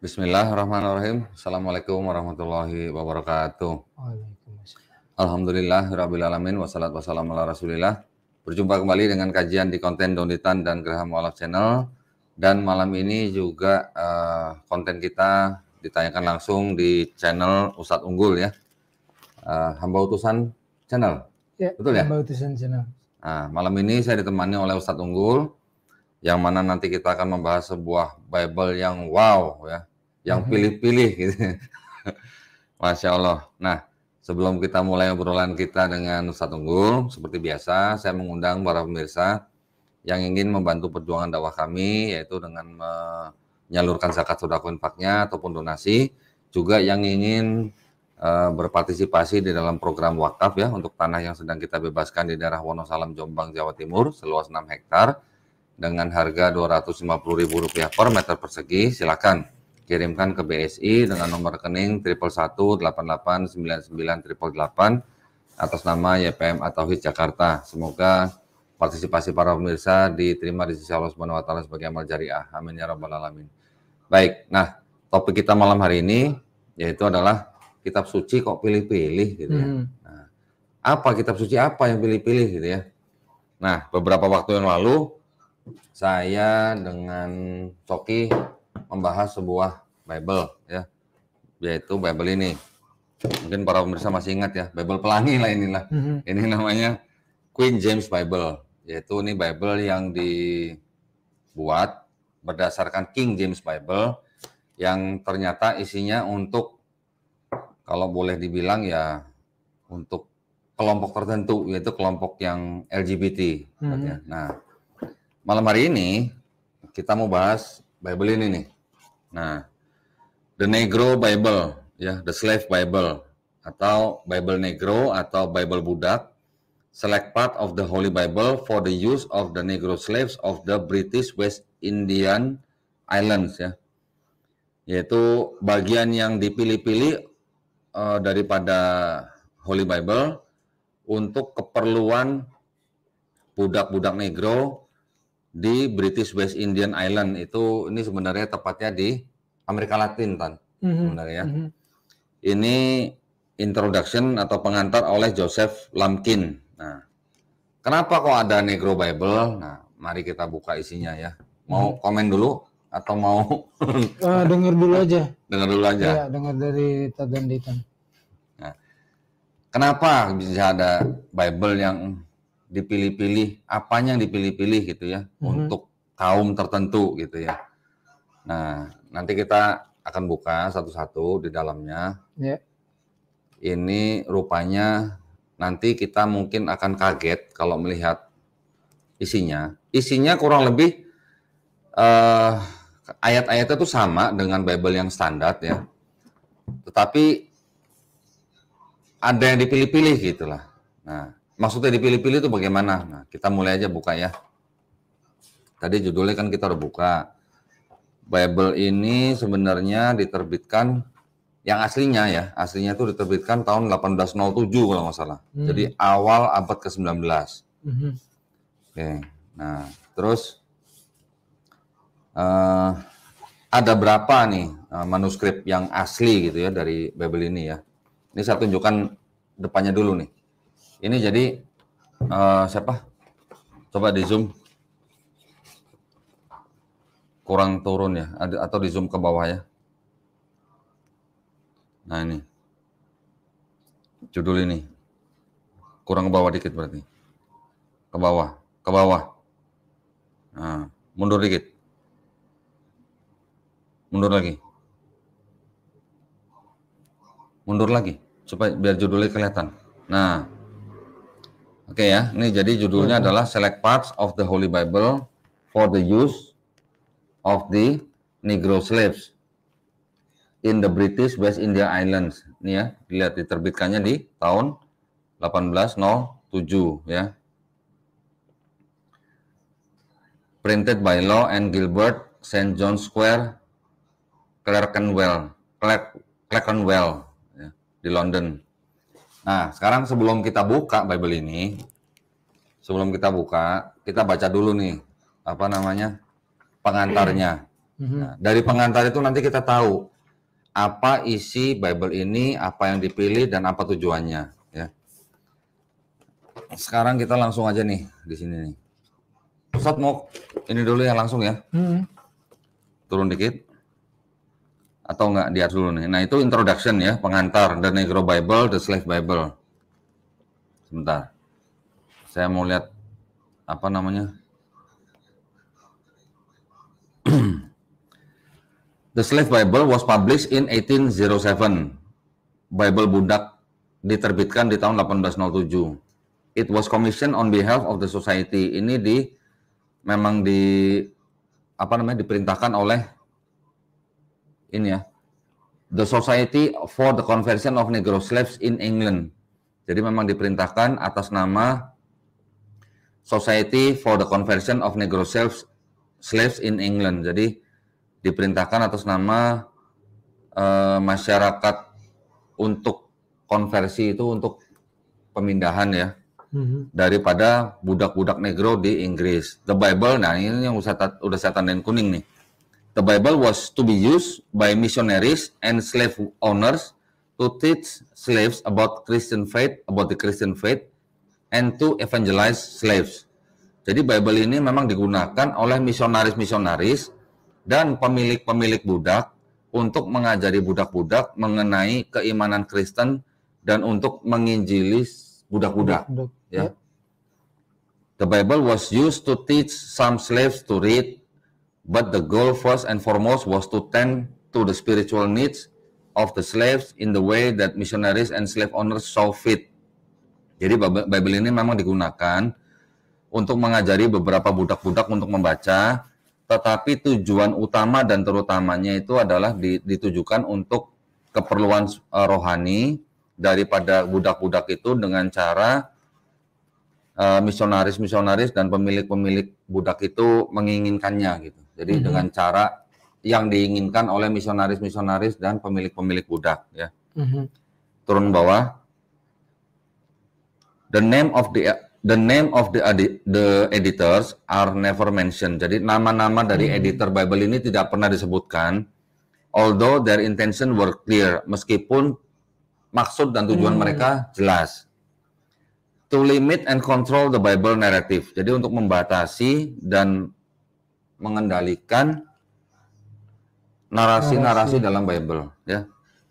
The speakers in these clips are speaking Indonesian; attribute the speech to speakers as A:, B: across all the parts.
A: Bismillahirrahmanirrahim. Assalamualaikum warahmatullahi wabarakatuh.
B: Waalaikumsalam.
A: Alhamdulillah rabbil alamin wassalatu wassalamu ala Rasulillah. Berjumpa kembali dengan kajian di konten Donitan dan Geraham Mualaf Channel. Dan malam ini juga konten kita ditayangkan langsung di channel Ustadz Unggul ya. Hamba Utusan Channel.
B: Ya,
A: betul ya?
B: Hamba Utusan Channel.
A: Nah, malam ini saya ditemani oleh Ustadz Unggul, yang mana nanti kita akan membahas sebuah Bible yang wow ya, yang pilih-pilih gitu. Masya Allah. Nah, sebelum kita mulai obrolan kita dengan Ustadz Unggul, seperti biasa saya mengundang para pemirsa yang ingin membantu perjuangan dakwah kami, yaitu dengan menyalurkan zakat sedekah infaknya ataupun donasi, juga yang ingin berpartisipasi di dalam program wakaf ya untuk tanah yang sedang kita bebaskan di daerah Wonosalam, Jombang, Jawa Timur seluas 6 hektar dengan harga Rp250.000 per meter persegi. Silakan kirimkan ke BSI dengan nomor rekening 111889988 atas nama YPM At-Tauhid Jakarta. Semoga partisipasi para pemirsa diterima di sisi Allah Subhanahu wa taala sebagai amal jariah. Amin ya rabbal alamin. Baik, nah topik kita malam hari ini yaitu adalah kitab suci kok pilih-pilih gitu ya. Nah, apa kitab suci apa yang pilih-pilih gitu ya. Nah, beberapa waktu yang lalu saya dengan Coki membahas sebuah Bible ya, yaitu Bible ini. Mungkin para pemirsa masih ingat ya, Bible pelangi lah inilah. Ini namanya Queen James Bible, yaitu ini Bible yang dibuat berdasarkan King James Bible yang ternyata isinya untuk, kalau boleh dibilang ya, untuk kelompok tertentu, yaitu kelompok yang LGBT. Nah, malam hari ini kita mau bahas Bible ini nih. Nah, The Negro Bible, ya, The Slave Bible, atau Bible Negro atau Bible Budak, select part of the Holy Bible for the use of the Negro slaves of the British West Indian Islands, ya, yaitu bagian yang dipilih-pilih daripada Holy Bible untuk keperluan budak-budak Negro di British West Indian Island. Itu ini sebenarnya tepatnya di Amerika Latin, Tan. Sebenarnya. Ini introduction atau pengantar oleh Joseph Lumpkin. Nah, kenapa kok ada Negro Bible? Nah, mari kita buka isinya ya. Mau komen dulu atau mau
B: Dengar dulu aja.
A: dengar dulu aja?
B: Iya, dengar dari Tadanditan.
A: Nah, kenapa bisa ada Bible yang dipilih-pilih, apanya yang dipilih-pilih gitu ya, untuk kaum tertentu gitu ya. Nah, nanti kita akan buka satu-satu di dalamnya.
B: Ya.
A: Ini rupanya nanti kita mungkin akan kaget kalau melihat isinya. Isinya kurang lebih ayat-ayatnya itu sama dengan Bible yang standar ya. Tetapi ada yang dipilih-pilih gitulah. Nah, maksudnya dipilih-pilih itu bagaimana? Nah, kita mulai aja buka ya. Tadi judulnya kan kita udah buka. Bible ini sebenarnya diterbitkan yang aslinya ya, aslinya itu diterbitkan tahun 1807 kalau nggak salah. Jadi awal abad ke-19. Oke. Nah, terus ada berapa nih manuskrip yang asli gitu ya dari Bible ini ya. Ini saya tunjukkan depannya dulu nih. Ini jadi siapa? Coba di zoom. Kurang turun ya, atau di zoom ke bawah ya. Nah ini. Judul ini. Kurang ke bawah dikit berarti. Ke bawah, ke bawah. Nah, mundur dikit. Mundur lagi. Mundur lagi supaya biar judulnya kelihatan. Nah. Oke ya, ini jadi judulnya adalah Select Parts of the Holy Bible for the Use of the Negro Slaves in the British West India Islands. Ini ya, dilihat diterbitkannya di tahun 1807 ya. Printed by Law and Gilbert, St. John Square, Clerkenwell ya, di London. Nah, sekarang sebelum kita buka Bible ini, kita baca dulu nih, apa namanya, pengantarnya. Nah, dari pengantar itu nanti kita tahu apa isi Bible ini, apa yang dipilih dan apa tujuannya. Ya. Sekarang kita langsung aja nih di sini nih. Ustadz mau ini dulu ya langsung ya. Turun dikit. Atau enggak, lihat dulu nih. Nah itu introduction ya, pengantar. The Negro Bible, The Slave Bible. Sebentar. Saya mau lihat apa namanya. The Slave Bible was published in 1807. Bible budak diterbitkan di tahun 1807. It was commissioned on behalf of the society. Ini memang diperintahkan oleh ini ya. The Society for the Conversion of Negro Slaves in England. Jadi memang diperintahkan atas nama Society for the Conversion of Negro Slaves in England. Jadi diperintahkan atas nama masyarakat untuk konversi itu untuk pemindahan ya daripada budak-budak negro di Inggris. The Bible, nah ini yang udah saya tandain kuning nih. The Bible was to be used by missionaries and slave owners to teach slaves about the Christian faith, and to evangelize slaves. Jadi Bible ini memang digunakan oleh misionaris-misionaris dan pemilik-pemilik budak untuk mengajari budak-budak mengenai keimanan Kristen dan untuk menginjili budak-budak. Ya. The Bible was used to teach some slaves to read, but the goal first and foremost was to tend to the spiritual needs of the slaves in the way that missionaries and slave owners saw fit. Jadi Bible ini memang digunakan untuk mengajari beberapa budak-budak untuk membaca, tetapi tujuan utama dan terutamanya itu adalah ditujukan untuk keperluan rohani daripada budak-budak itu dengan cara misionaris-misionaris dan pemilik-pemilik budak itu menginginkannya gitu. Jadi dengan cara yang diinginkan oleh misionaris-misionaris dan pemilik-pemilik budak ya. Turun bawah. The name of the editors are never mentioned. Jadi nama-nama dari editor Bible ini tidak pernah disebutkan, although their intention were clear, meskipun maksud dan tujuan mereka jelas. To limit and control the Bible narrative. Jadi untuk membatasi dan mengendalikan narasi-narasi dalam Bible, ya.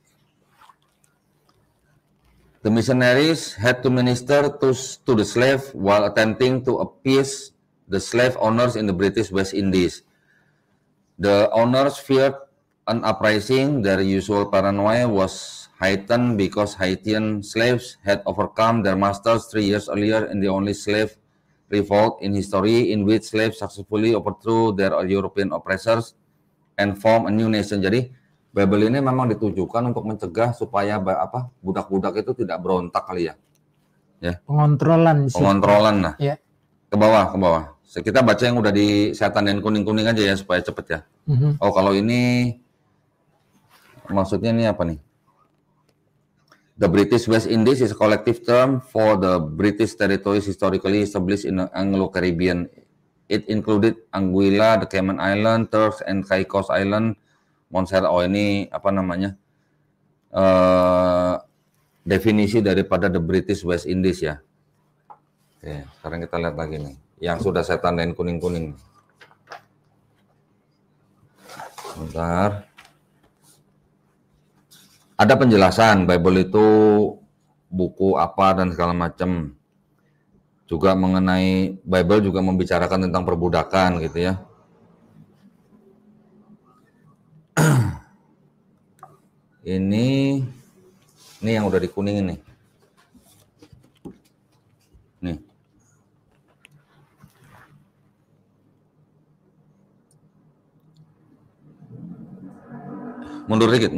A: The missionaries had to minister to the slave while attempting to appease the slave owners in the British West Indies. The owners feared an uprising. Their usual paranoia was heightened because Haitian slaves had overcome their masters 3 years earlier in the only slave revolt in history in which slaves successfully overthrew their European oppressors and formed a new nation. Jadi Bible ini memang ditujukan untuk mencegah supaya budak-budak itu tidak berontak kali ya. Ya.
B: Pengontrolan sih.
A: Pengontrolan nah.
B: Ya.
A: Ke bawah. Kita baca yang udah saya tandain kuning-kuning aja ya supaya cepet ya. Oh, kalau ini maksudnya ini apa nih? The British West Indies is a collective term for the British territories historically established in the Anglo-Caribbean. It included Anguilla, the Cayman Island, Turks and Caicos Island, Montserrat. Oh ini apa namanya? Definisi daripada the British West Indies ya. Oke, sekarang kita lihat lagi nih. Yang sudah saya tandain kuning-kuning. Bentar. Ada penjelasan Bible itu buku apa dan segala macam. Juga mengenai Bible juga membicarakan tentang perbudakan gitu ya. Ini yang udah dikuningin nih. Nih. Mundur dikit.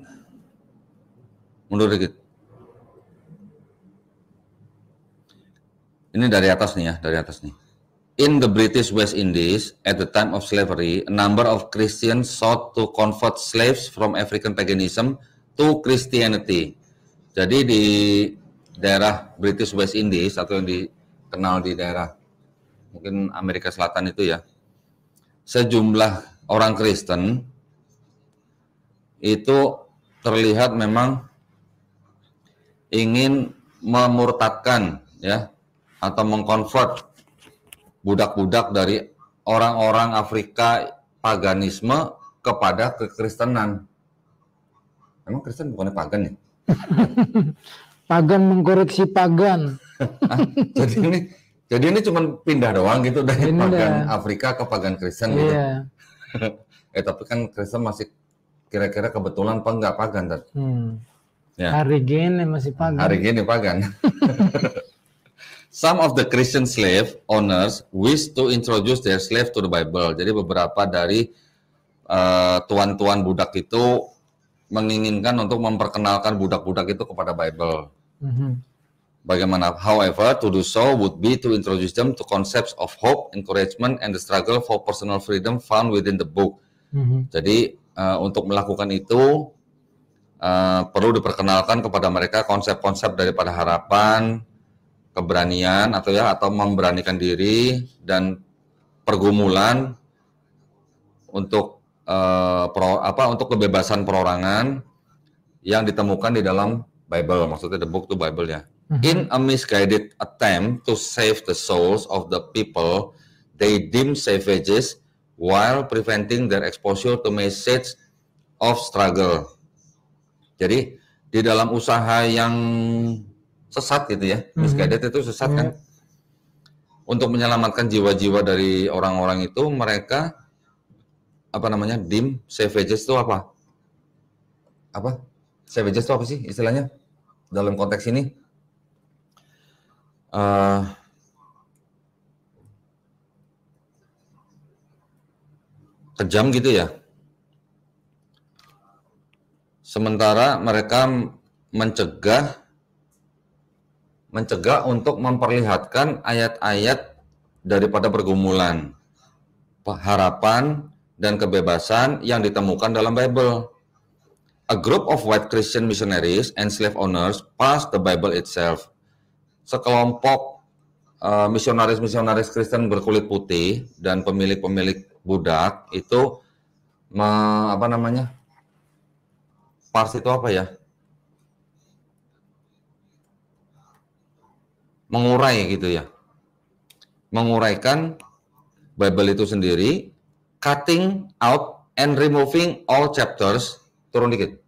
A: Ini dari atas nih. In the British West Indies, at the time of slavery, a number of Christians sought to convert slaves from African paganism to Christianity. Jadi di daerah British West Indies atau yang dikenal di daerah mungkin Amerika Selatan itu ya, sejumlah orang Kristen itu terlihat memang ingin memurtadkan ya atau mengkonvert budak-budak dari orang-orang Afrika paganisme kepada kekristenan. Emang Kristen bukannya pagan ya?
B: Pagan mengkoreksi pagan.
A: Jadi ini cuma pindah doang gitu dari
B: Pindah.
A: pagan Afrika ke pagan Kristen gitu.
B: Iya.
A: Tapi kan Kristen masih kira-kira kebetulan apa enggak pagan Tad? Ya.
B: Hari gini masih pagan.
A: Hari gini pagan. Some of the Christian slave owners wish to introduce their slave to the Bible. Jadi beberapa dari tuan-tuan budak itu menginginkan untuk memperkenalkan budak-budak itu kepada Bible. Bagaimana? However, to do so would be to introduce them to concepts of hope, encouragement, and the struggle for personal freedom found within the book. Jadi untuk melakukan itu perlu diperkenalkan kepada mereka konsep-konsep daripada harapan, keberanian atau memberanikan diri dan pergumulan untuk untuk kebebasan perorangan yang ditemukan di dalam Bible, maksudnya the book to Bible ya. In a misguided attempt to save the souls of the people, they deem savages while preventing their exposure to message of struggle. Jadi di dalam usaha yang sesat gitu ya, misguided itu sesat kan. Untuk menyelamatkan jiwa-jiwa dari orang-orang itu, mereka deem savages itu apa? Savages itu apa sih istilahnya dalam konteks ini? Kejam gitu ya. Sementara mereka mencegah untuk memperlihatkan ayat-ayat daripada pergumulan, harapan, dan kebebasan yang ditemukan dalam Bible. A group of white Christian missionaries and slave owners passed the Bible itself. Sekelompok misionaris-misionaris Kristen berkulit putih dan pemilik-pemilik budak itu pars itu apa ya? Mengurai gitu ya. Menguraikan Bible itu sendiri, cutting out and removing all chapters. Turun dikit.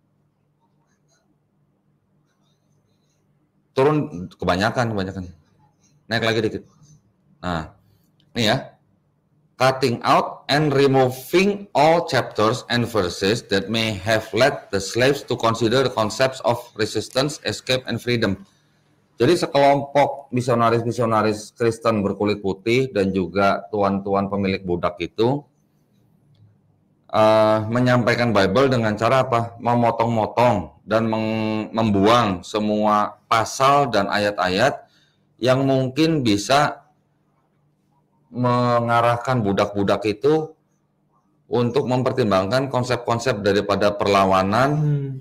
A: Turun kebanyakan. Naik lagi dikit. Nah, ini ya. Cutting out and removing all chapters and verses that may have led the slaves to consider the concepts of resistance, escape, and freedom. Jadi sekelompok misionaris-misionaris Kristen berkulit putih dan juga tuan-tuan pemilik budak itu menyampaikan Bible dengan cara apa? Memotong-motong dan membuang semua pasal dan ayat-ayat yang mungkin bisa mengarahkan budak-budak itu untuk mempertimbangkan konsep-konsep daripada perlawanan,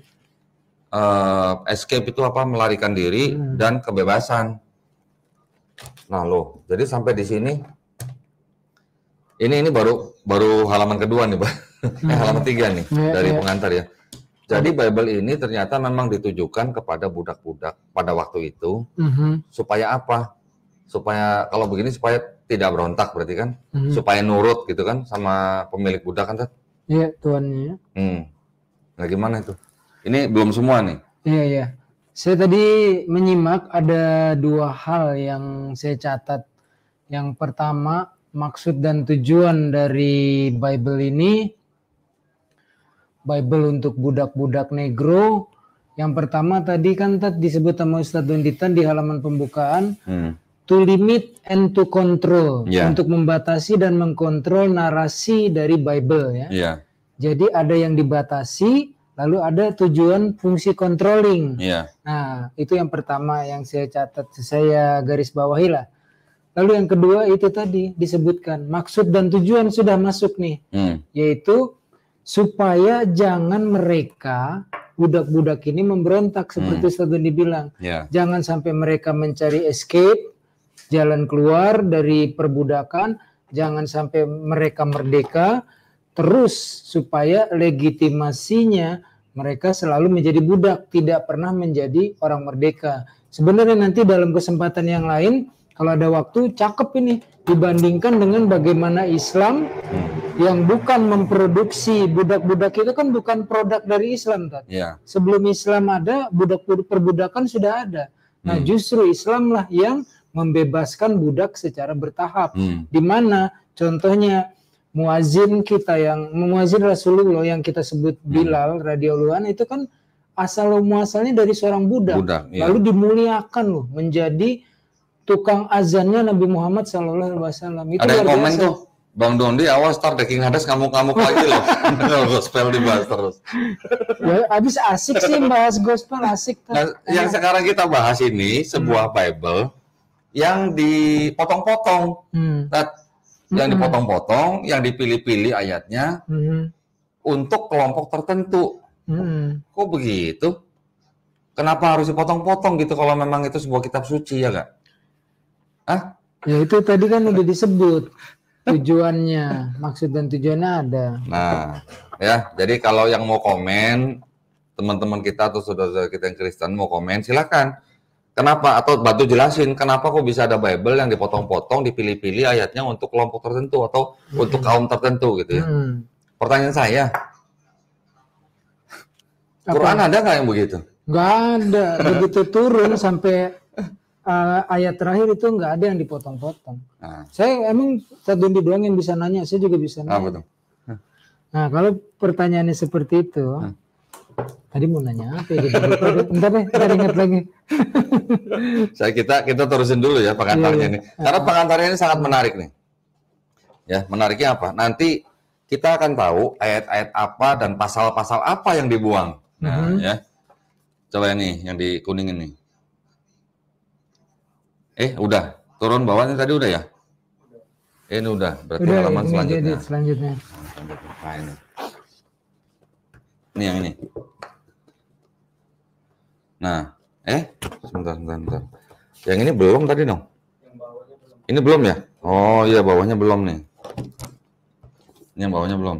A: escape itu apa? Melarikan diri dan kebebasan. Nah loh, jadi sampai di sini, ini baru halaman kedua nih, Pak. Halaman 3 nih dari pengantar ya. Jadi Bible ini ternyata memang ditujukan kepada budak-budak pada waktu itu, supaya apa? Supaya kalau begini supaya tidak berontak berarti kan, supaya nurut gitu kan sama pemilik budak kan,
B: Iya, tuannya.
A: Nah gimana itu? Ini belum semua nih.
B: Iya. Saya tadi menyimak ada 2 hal yang saya catat. Yang pertama, maksud dan tujuan dari Bible ini, Bible untuk budak-budak negro. Yang pertama tadi kan disebut sama Ustadz Donditan di halaman pembukaan, to limit and to control, untuk membatasi dan mengkontrol narasi dari Bible ya. Jadi ada yang dibatasi, lalu ada tujuan fungsi controlling. Nah, itu yang pertama yang saya catat, saya garis bawahi lah. Lalu yang kedua itu tadi disebutkan maksud dan tujuan sudah masuk nih, yaitu supaya jangan mereka budak-budak ini memberontak seperti Ustaz Dondi bilang. Jangan sampai mereka mencari escape, jalan keluar dari perbudakan, jangan sampai mereka merdeka, terus supaya legitimasinya mereka selalu menjadi budak, tidak pernah menjadi orang merdeka. Sebenarnya nanti dalam kesempatan yang lain, kalau ada waktu, cakep ini dibandingkan dengan bagaimana Islam yang bukan memproduksi budak-budak itu kan bukan produk dari Islam, kan?
A: Yeah.
B: Sebelum Islam ada, perbudakan sudah ada. Nah, justru Islamlah yang membebaskan budak secara bertahap. Di mana contohnya muazin kita yang muazin Rasulullah yang kita sebut Bilal radhiyallahu anhu itu kan asal muasalnya dari seorang budak ya. Lalu dimuliakan loh menjadi tukang azannya Nabi Muhammad SAW. Itu
A: ada yang komen tuh, Bang Dondi awas tar Deking Hadas ngamuk-ngamuk lagi loh. Gospel dibahas terus.
B: Ya, habis asik sih bahas gospel, asik.
A: Nah, yang sekarang kita bahas ini sebuah Bible yang dipotong-potong. Yang dipotong-potong, yang dipilih-pilih ayatnya untuk kelompok tertentu. Kok begitu? Kenapa harus dipotong-potong gitu kalau memang itu sebuah kitab suci, ya nggak? Ah?
B: Ya itu tadi kan udah disebut tujuannya, maksud dan tujuannya ada.
A: Nah, ya, jadi kalau yang mau komen, teman-teman kita atau saudara-saudara kita yang Kristen mau komen, silakan. Kenapa? Atau bantu jelasin kenapa kok bisa ada Bible yang dipotong-potong, dipilih-pilih ayatnya untuk kelompok tertentu atau untuk kaum tertentu gitu ya. Pertanyaan saya, Quran ada nggak yang begitu?
B: Nggak ada. Begitu turun sampai ayat terakhir itu nggak ada yang dipotong-potong. Saya emang Dondi doang yang bisa nanya, saya juga bisa nanya.
A: Betul.
B: Nah, kalau pertanyaannya seperti itu, tadi mau nanya apa ya? Bentar deh, kita ingat lagi.
A: Kita terusin dulu ya pengantarnya ini. Karena pengantarnya ini sangat menarik nih. Ya, menariknya apa? Nanti kita akan tahu ayat-ayat apa dan pasal-pasal apa yang dibuang. Nah, ya. Coba ini yang di kuning ini. Udah. Turun bawahnya tadi udah ya? Ini udah. Berarti
B: udah,
A: halaman selanjutnya.
B: Selanjutnya.
A: Nah, ini yang ini. Nah, sebentar. Yang ini belum tadi dong? Ini belum ya? Oh iya, bawahnya belum nih. Ini yang bawahnya belum.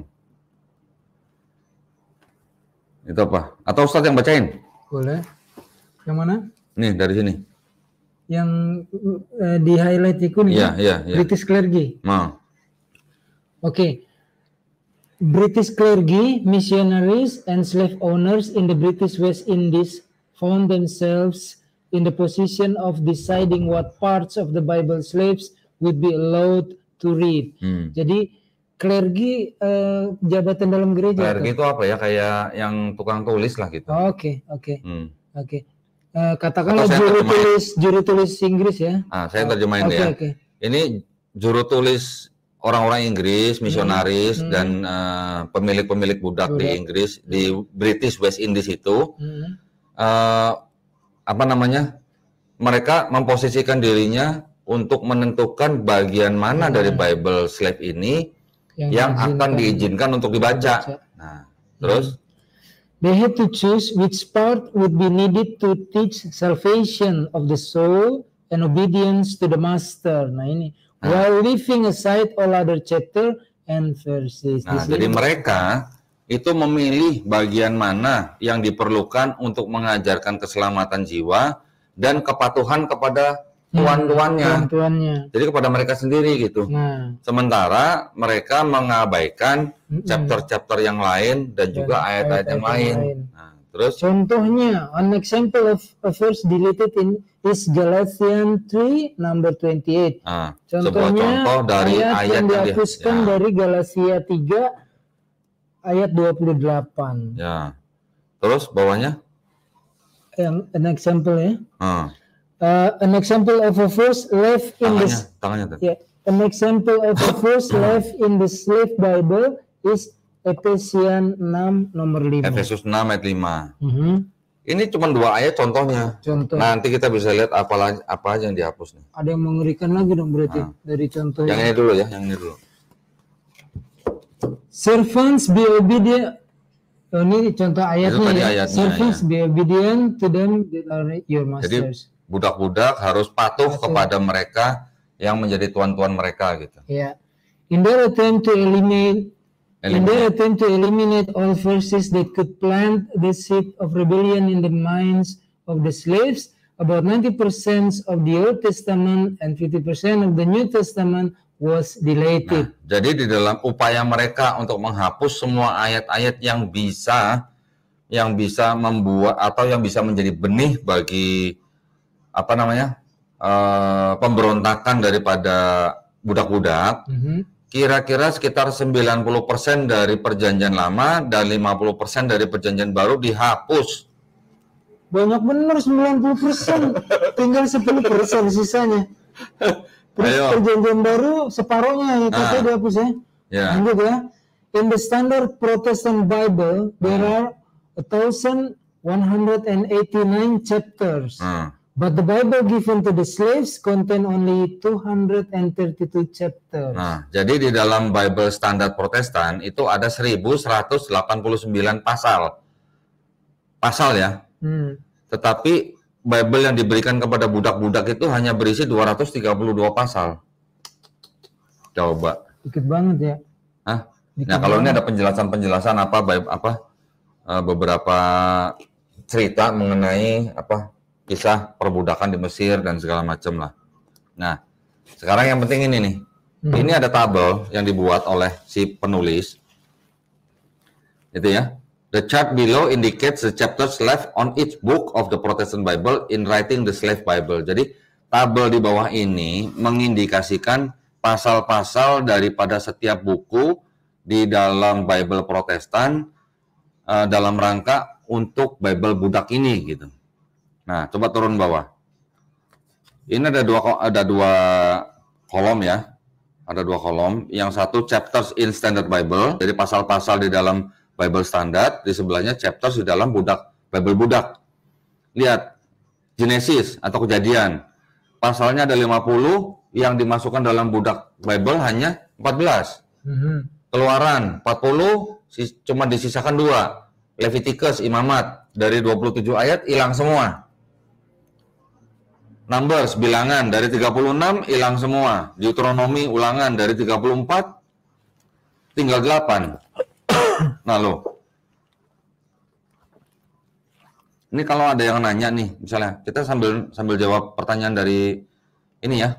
A: Itu apa? Atau Ustadz yang bacain?
B: Boleh. Yang mana?
A: Nih, dari sini.
B: Yang di highlight itu nih.
A: Iya.
B: British Clergy.
A: Oke.
B: British clergy, missionaries, and slave owners in the British West Indies found themselves in the position of deciding what parts of the Bible slaves would be allowed to read. Jadi clergy jabatan dalam gereja.
A: Clergy itu apa ya? Kayak yang tukang tulis lah gitu.
B: Oke. Katakanlah juru tulis Inggris ya.
A: Saya terjemahin ya. Ini juru tulis orang-orang Inggris, misionaris dan pemilik-pemilik budak di Inggris di British West Indies itu mereka memposisikan dirinya untuk menentukan bagian mana dari Bible slave ini yang akan diizinkan untuk dibaca. Nah, terus
B: they had to choose which part would be needed to teach salvation of the soul and obedience to the master. Nah ini while leaving aside all other chapter and verses.
A: Nah, jadi mereka itu memilih bagian mana yang diperlukan untuk mengajarkan keselamatan jiwa dan kepatuhan kepada tuan-tuannya. Jadi kepada mereka sendiri gitu. Sementara mereka mengabaikan chapter-chapter yang lain dan juga ayat-ayat yang lain. Nah, terus
B: contohnya, an example of a verse deleted in is Galatians 3 number 28. Contohnya contoh dari ayat yang dihapuskan dari Galatia 3 ayat 28.
A: Ya. Terus bawahnya?
B: An example ya. An example of a verse left in an example of a verse left in the slave Bible is Efesians 6 nomor 5.
A: Efesus 6 ayat 5. Ini cuma 2 ayat contohnya. Nanti kita bisa lihat apa aja yang dihapus nih.
B: Ada yang mengerikan lagi dong berarti dari contohnya.
A: Yang ini dulu ya, yang ini dulu.
B: Servants be obedient. Ini contoh ayatnya ya. Servants be obedient to them that are your masters.
A: Jadi budak-budak harus patuh kepada mereka yang menjadi tuan-tuan mereka gitu.
B: Ya. In their attempt to In their attempt to eliminate all verses that could plant the seed of rebellion in the minds of the slaves, about 90% of the Old Testament and 50% of the New Testament was deleted.
A: Nah, jadi di dalam upaya mereka untuk menghapus semua ayat-ayat yang bisa membuat atau yang bisa menjadi benih bagi pemberontakan daripada budak-budak, kira-kira sekitar 90% dari perjanjian lama dan 50% dari perjanjian baru dihapus.
B: Banyak benar 90%, tinggal 10% sisanya. Terus perjanjian baru separohnya itu saya dihapus ya. Lanjut ya. In the Standard Protestant Bible, there are 1,189 chapters. But the Bible given to the slaves contain only 232 chapters.
A: Nah, jadi di dalam Bible Standard Protestan itu ada 1.189 pasal. Pasal ya. Tetapi Bible yang diberikan kepada budak-budak itu hanya berisi 232 pasal. Coba.
B: Dikit banget ya.
A: Hah? Nah, kalau ini ada penjelasan-penjelasan beberapa cerita mengenai kisah perbudakan di Mesir dan segala macam lah. Nah, sekarang yang penting ini nih. Ini ada tabel yang dibuat oleh si penulis. Itu ya. The chart below indicates the chapters left on each book of the Protestant Bible in writing the Slave Bible. Jadi, tabel di bawah ini mengindikasikan pasal-pasal daripada setiap buku di dalam Bible Protestan dalam rangka untuk Bible budak ini gitu. Nah, coba turun bawah. Ini ada dua kolom ya. Ada dua kolom. Yang satu chapters in Standard Bible, jadi pasal-pasal di dalam Bible Standard, di sebelahnya chapters di dalam Bible budak. Lihat, Genesis atau Kejadian. Pasalnya ada 50, yang dimasukkan dalam budak Bible hanya 14. Keluaran 40, cuma disisakan 2. Leviticus, Imamat, dari 27 ayat hilang semua. Numbers, bilangan, dari 36 hilang semua. Deuteronomi, ulangan, dari 34 tinggal 8. Nah loh, ini kalau ada yang nanya nih, misalnya kita sambil jawab pertanyaan dari ini ya.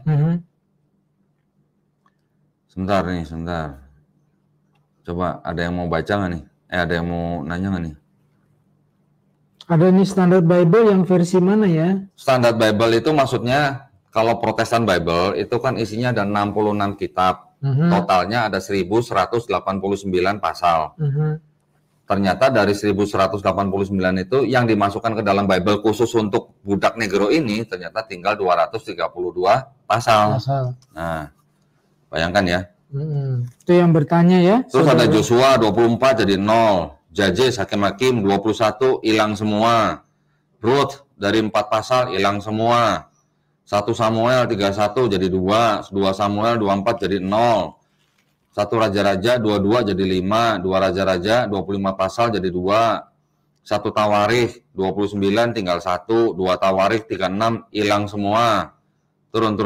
A: Sebentar. Coba ada yang mau baca nggak nih? Ada yang mau nanya nggak nih?
B: Ada nih Standard Bible yang versi mana ya?
A: Standard Bible itu maksudnya kalau Protestant Bible itu kan isinya ada 66 kitab. Totalnya ada 1189 pasal. Ternyata dari 1189 itu yang dimasukkan ke dalam Bible khusus untuk budak negro ini ternyata tinggal 232 pasal. Nah, bayangkan ya.
B: Itu yang bertanya ya.
A: Terus ada Joshua 24 jadi 0. Judges, Hakim-Hakim 21 hilang semua. Ruth dari 4 pasal hilang semua. 1 Samuel 31 jadi 2. 2 Samuel 24 jadi 0. 1 Raja-Raja 22 jadi 5. 2 Raja-Raja 25 pasal jadi 2. 1 Tawarikh 29 tinggal 1. 2 Tawarikh 36 hilang semua. Turun.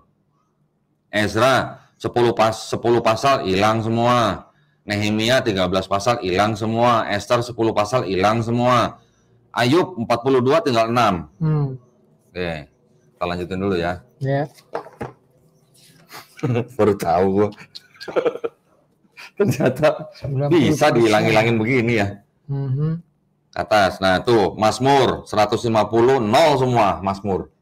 A: Ezra 10 pasal hilang semua. Nehemia 13 pasal hilang semua. Esther 10 pasal hilang semua. Ayub 42 tinggal 6. Oke, kita lanjutin dulu ya.
B: Ya.
A: Baru tahu gua. Ternyata bisa dihilang-hilangin begini ya. Ke atas. Nah, tuh Mazmur 150 0 semua Mazmur.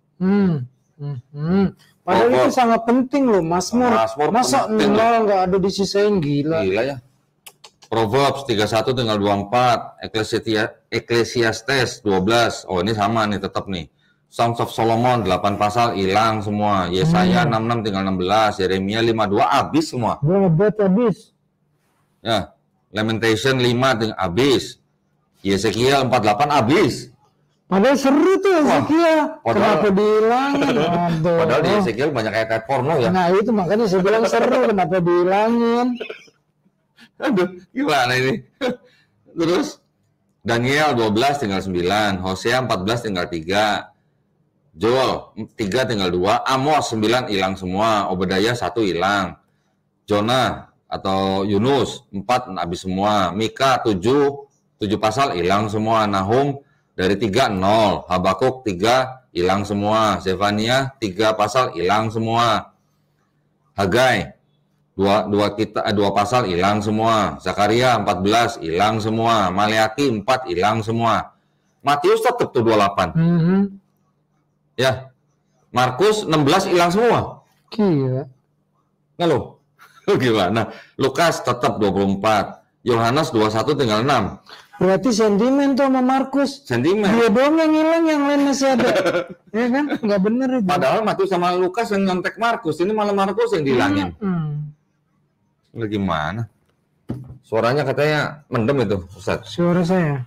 B: Padahal itu sangat penting loh, Mazmur. Masa nol nggak ada disisain, gila.
A: Gila ya. Proverbs 31 tinggal 24, Ecclesiastes 12. Oh, ini sama nih tetap nih. Songs of Solomon 8 pasal hilang semua. Yesaya 66 tinggal 16, Yeremia 52 habis semua.
B: Berat habis.
A: Ya. Lamentation 5 tinggal habis. Yesekiel 48 habis.
B: Padahal seru tuh Yesekiel. Kenapa dihilangin?
A: Padahal di Yesekiel banyak ayat porno ya.
B: Nah, itu makanya saya bilang seru, kenapa dihilangin?
A: Aduh, gimana ini? Terus Daniel 12 tinggal 9, Hosea 14 tinggal 3, Joel 3 tinggal 2, Amos 9 hilang semua, Obadiah 1 hilang, Jonah atau Yunus 4 habis semua. Mika 7 pasal hilang semua. Nahum dari 3 0. Habakuk 3 hilang semua. Zefania 3 pasal hilang semua. Hagai 2 pasal hilang semua. Zakaria 14 hilang semua. Maleaki 4 hilang semua. Matius tetap tuh 28. Ya. Markus 16 hilang semua.
B: Gila.
A: Nggak lo? Gimana? Lukas tetap 24. Yohanes 21 tinggal 6.
B: Berarti sentimen tuh sama Markus.
A: Sentimen.
B: Dia doang yang hilang, yang lain masih ada. Ya kan? Nggak bener itu.
A: Padahal Matius sama Lukas yang nyontek Markus. Ini malah Markus yang dihilangin. Gimana? Suaranya katanya mendem itu, Ustaz.
B: Suara saya?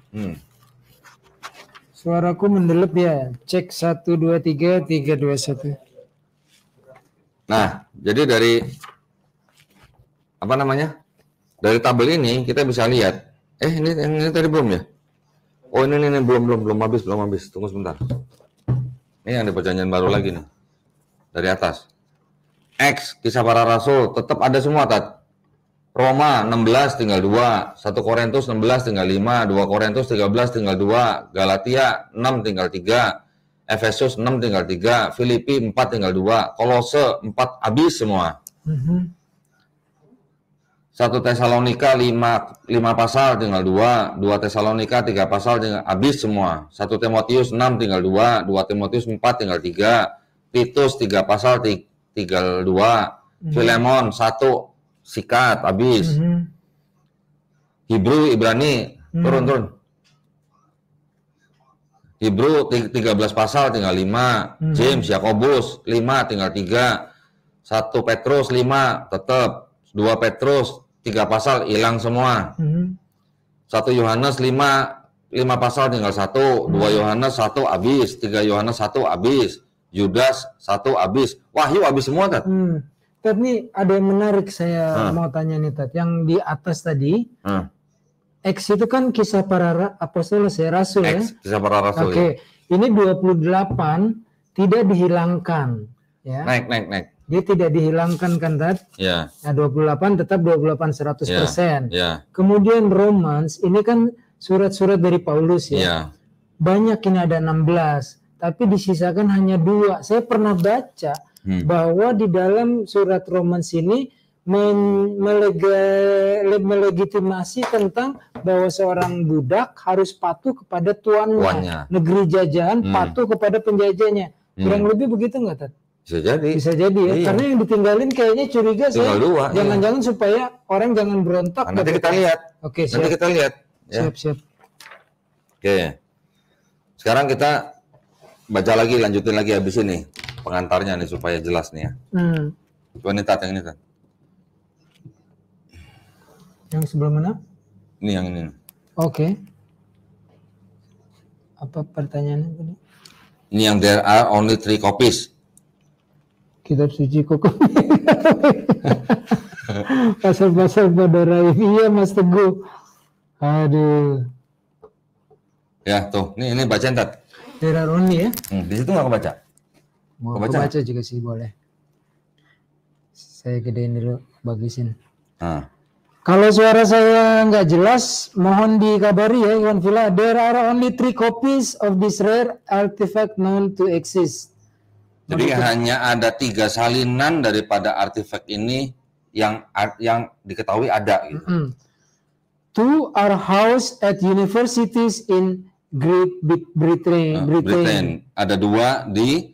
B: Suaraku mendelep ya. Cek 1, 2, 3, 3, 2, 1.
A: Nah, jadi dari apa namanya? Dari tabel ini kita bisa lihat. Ini tadi belum ya? Oh, ini belum habis. Tunggu sebentar. Ini yang di perjanjian baru lagi nih. Dari atas. X, Kisah Para Rasul, tetap ada semua, Tat. Roma 16 tinggal 2, 1 Korintus 16 tinggal 5, 2 Korintus 13 tinggal 2, Galatia 6 tinggal 3, Efesus 6 tinggal 3, Filipi 4 tinggal 2, Kolose 4 habis semua. 1 Tesalonika 5 pasal tinggal 2, 2 Tesalonika 3 pasal tinggal habis semua. 1 Timotius 6 tinggal 2, 2 Timotius 4 tinggal 3, Titus 3 pasal tinggal 2, Filemon 1 sikat habis. Hebrew, Ibrani turun. Hebrew 13 pasal tinggal 5, James, Yakobus 5 tinggal 3, 1 Petrus 5 tetap, 2 Petrus 3 pasal hilang semua. 1 Yohanes 5 pasal tinggal 1, 2 Yohanes 1 habis, 3 Yohanes 1 habis, Yudas 1 habis. Wahyu habis semua, Tat.
B: Tat, nih ada yang menarik saya mau tanya nih, Tat. Yang di atas tadi, X itu kan Kisah Para Apostol Rasul ya?
A: Kisah Para Rasul.
B: Oke. Ini 28 tidak dihilangkan. Ya.
A: Naik.
B: Dia tidak dihilangkan kan, Tat?
A: Ya.
B: Nah, 28 tetap 28 100%.
A: Ya.
B: Kemudian Romans, ini kan surat-surat dari Paulus ya.
A: Ya.
B: Banyak, ini ada 16. Tapi disisakan hanya 2. Saya pernah baca bahwa di dalam surat Romans ini melegitimasi tentang bahwa seorang budak harus patuh kepada tuannya. Negeri jajahan patuh kepada penjajahnya. Kurang lebih begitu nggak, Tat? Bisa jadi ya. Iya. Karena yang ditinggalin kayaknya curiga saya. Jangan-jangan supaya orang jangan berontak.
A: Nanti kita lihat.
B: Oke, siap.
A: Nanti kita lihat. Ya.
B: Siap.
A: Oke. Sekarang kita baca lagi, lanjutin lagi habis ini pengantarnya nih supaya jelas nih ya. Coba nih, Tat, yang ini, Tat.
B: Yang sebelah mana?
A: Ini yang ini.
B: Oke. Apa pertanyaannya tadi?
A: Ini yang there are only 3 copies.
B: Kitab suci kok. Pasal-pasal pada Raif. Iya, Mas Teguh. Aduh.
A: Ya, tuh. Ini bacain, Tat.
B: There are only ya?
A: Di situ nggak kebaca?
B: Mau kebaca juga sih, boleh. Saya gedein dulu, bagusin. Kalau suara saya nggak jelas, mohon dikabari ya, Iwan Villa. There are only 3 copies of this rare artifact known to exist.
A: Jadi hanya ada 3 salinan daripada artefak ini yang diketahui ada. Gitu.
B: 2 are housed at universities in Great Britain.
A: Ada 2 di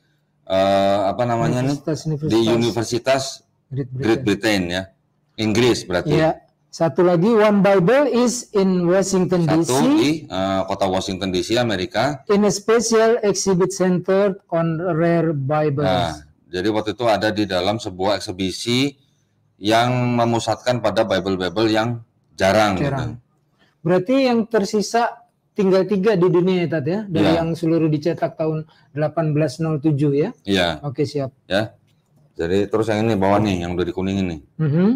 A: di Universitas Great Britain ya, Inggris berarti.
B: Ya. Satu lagi, one Bible is in Washington DC.
A: Satu di kota Washington DC, Amerika.
B: In a special exhibit center on rare Bibles.
A: Nah, jadi waktu itu ada di dalam sebuah eksibisi yang memusatkan pada Bible yang jarang. Gitu.
B: Berarti yang tersisa tinggal 3 di dunia ya, Tat ya? Dari yang seluruh dicetak tahun 1807 ya?
A: Iya.
B: Oke, siap.
A: Ya. Jadi terus yang ini bawah nih, yang udah dikuningin nih.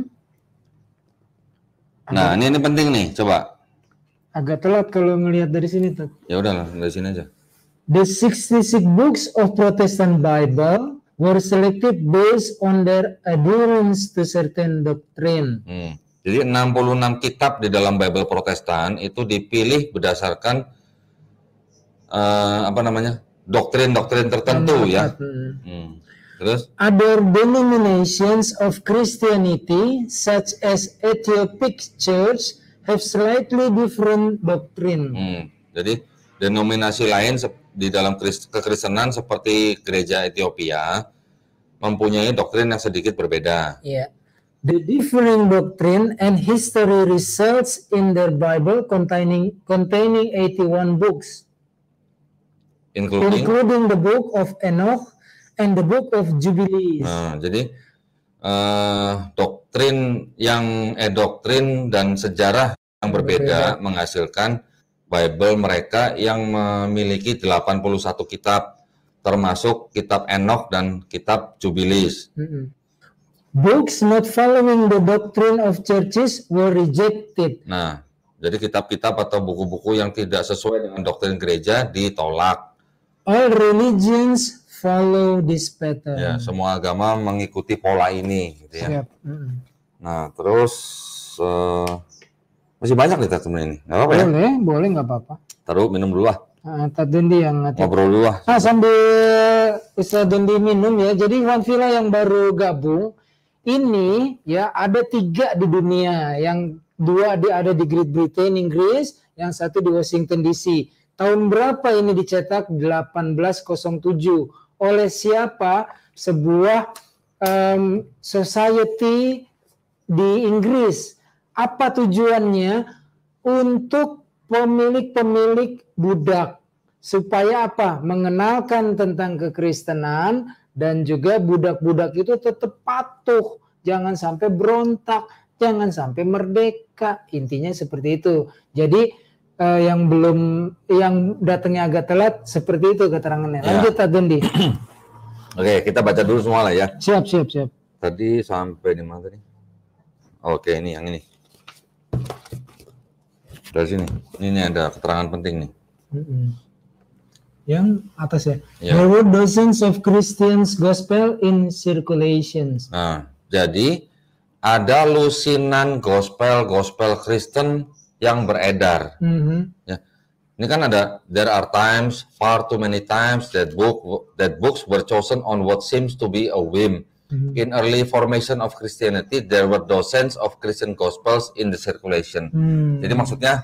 A: Nah, ini penting nih, coba.
B: Agak telat kalau ngelihat dari sini, Tat.
A: Ya udahlah, dari sini aja.
B: The 66 books of Protestant Bible were selected based on their adherence to certain doctrine.
A: Jadi 66 kitab di dalam Bible Protestan itu dipilih berdasarkan doktrin-doktrin tertentu ya. Terus
B: other denominations of Christianity such as Ethiopic Church have slightly different doctrine.
A: Jadi denominasi lain di dalam kekristenan seperti gereja Ethiopia mempunyai doktrin yang sedikit berbeda.
B: Yeah. The differing doctrine and history results in their Bible containing 81 books, including the book of Enoch and the book of Jubilees.
A: Jadi doktrin dan sejarah yang berbeda menghasilkan Bible mereka yang memiliki 81 kitab, termasuk kitab Enoch dan kitab Jubilees.
B: Books not following the doctrine of churches were rejected.
A: Nah, jadi kitab-kitab atau buku-buku yang tidak sesuai dengan doktrin gereja ditolak.
B: All religions follow this pattern.
A: Ya, semua agama mengikuti pola ini, gitu ya. Nah, terus masih banyak nih teman ini. Nggak apa-apa ya?
B: Boleh nggak apa-apa.
A: Taruh minum dulu lah.
B: Tadi yang
A: ngobrol dulu lah.
B: Sambil Ustaz Dendi minum ya. Jadi One Villa yang baru gabung ini ya ada 3 di dunia. Yang 2 ada di Great Britain, Inggris, yang 1 di Washington DC. Tahun berapa ini dicetak? 1807. Oleh siapa? Sebuah society di Inggris. Apa tujuannya? Untuk pemilik-pemilik budak. Supaya apa? Mengenalkan tentang kekristenan dan juga budak-budak itu tetap patuh. Jangan sampai berontak, jangan sampai merdeka. Intinya seperti itu. Jadi yang datangnya agak telat seperti itu keterangannya. Lanjut Adendi.
A: Oke, kita baca dulu semua lah ya.
B: Siap.
A: Tadi sampai di mana tadi? Oke, ini yang ini. Dari sini. Ini ada keterangan penting nih.
B: Yang atas ya. There were dozens of Christians gospel in circulations.
A: Nah, jadi ada lusinan gospel Kristen yang beredar. Ya. Ini kan ada there are times, far too many times that books were chosen on what seems to be a whim. In early formation of Christianity, there were dozens of Christian gospels in the circulation. Jadi maksudnya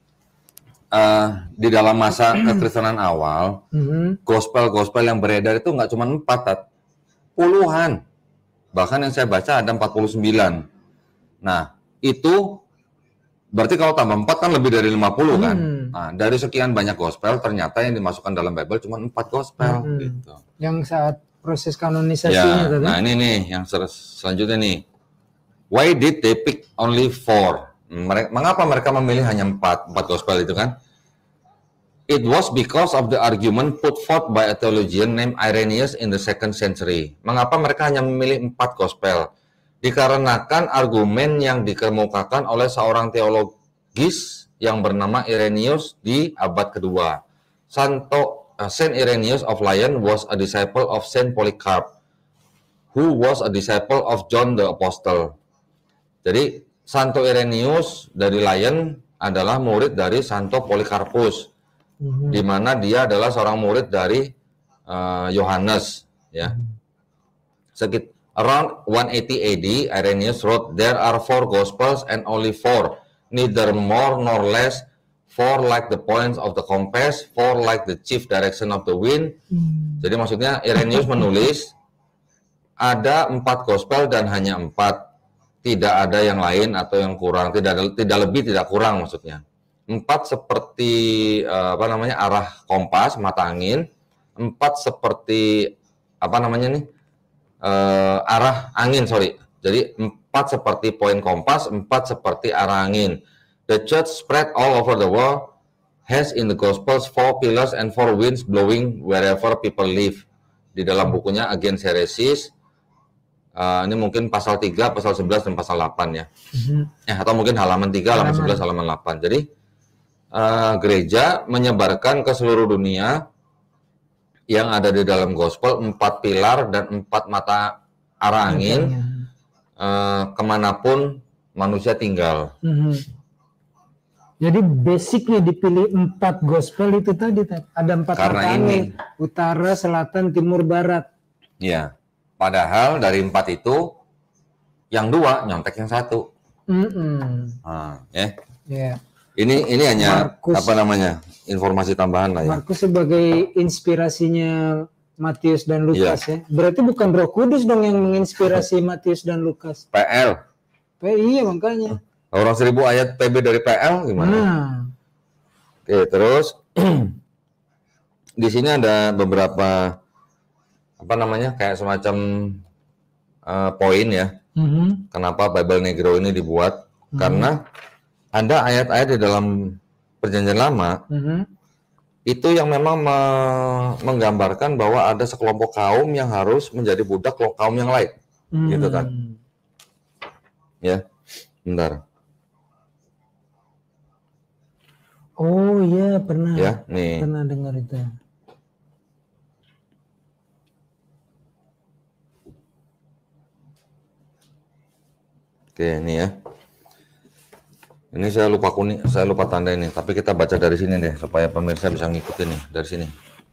A: di dalam masa kekristenan awal, gospel yang beredar itu nggak cuma 4, puluhan. Bahkan yang saya baca ada 49. Nah, itu berarti kalau tambah 4 kan lebih dari 50 kan. Nah, dari sekian banyak gospel ternyata yang dimasukkan dalam Bible cuma 4 gospel gitu.
B: Yang saat proses kanonisasinya
A: ya, nah ini nih yang selanjutnya nih. Why did they pick only 4? Mengapa mereka memilih hanya 4 gospel itu kan? It was because of the argument put forth by a theologian named Irenaeus in the 2nd century. Mengapa mereka hanya memilih 4 gospel? Dikarenakan argumen yang dikemukakan oleh seorang teologis yang bernama Irenaeus di abad kedua. Saint Irenaeus of Lyon was a disciple of Saint Polycarp, who was a disciple of John the Apostle. Jadi Santo Irenaeus dari Lyon adalah murid dari Santo Polycarpus, di mana dia adalah seorang murid dari Yohanes. Ya. Around 180 AD, Irenaeus wrote, "There are 4 gospels and only 4, neither more nor less. 4 like the points of the compass, 4 like the chief direction of the wind." Jadi maksudnya Irenaeus menulis ada 4 gospel dan hanya 4, tidak ada yang lain atau yang kurang, tidak lebih tidak kurang maksudnya. 4 seperti arah kompas mata angin, 4 seperti arah angin Jadi 4 seperti poin kompas, 4 seperti arah angin. The church spread all over the world, has in the Gospels 4 pillars and 4 winds blowing wherever people live. Di dalam bukunya Against Heresies, ini mungkin pasal 3, pasal 11, dan pasal 8 ya. Atau mungkin halaman 3, halaman 11, halaman 8. Jadi gereja menyebarkan ke seluruh dunia yang ada di dalam gospel 4 pilar dan 4 mata arah angin kemanapun manusia tinggal.
B: Jadi basicnya dipilih 4 gospel itu tadi ada 4 mata angin, utara, selatan, timur, barat.
A: Ya, padahal dari 4 itu yang 2 nyontek yang 1.
B: Ya.
A: Ini hanya
B: Markus,
A: apa namanya, informasi tambahan lah ya.
B: Markus sebagai inspirasinya Matius dan Lukas ya. Berarti bukan Roh Kudus dong yang menginspirasi Matius dan Lukas.
A: PL.
B: Iya makanya.
A: Orang 1000 ayat PB dari PL gimana? Oke, terus di sini ada beberapa apa namanya kayak semacam poin ya. Kenapa Bible Negro ini dibuat? Karena ada ayat-ayat di dalam Perjanjian Lama itu yang memang menggambarkan bahwa ada sekelompok kaum yang harus menjadi budak kaum yang lain, gitu kan? Ya, bentar.
B: Oh iya pernah.
A: Ya, nih.
B: Pernah dengar itu.
A: Oke, ini ya. Ini saya lupa tanda ini, tapi kita baca dari sini deh supaya pemirsa bisa ngikutin nih dari sini.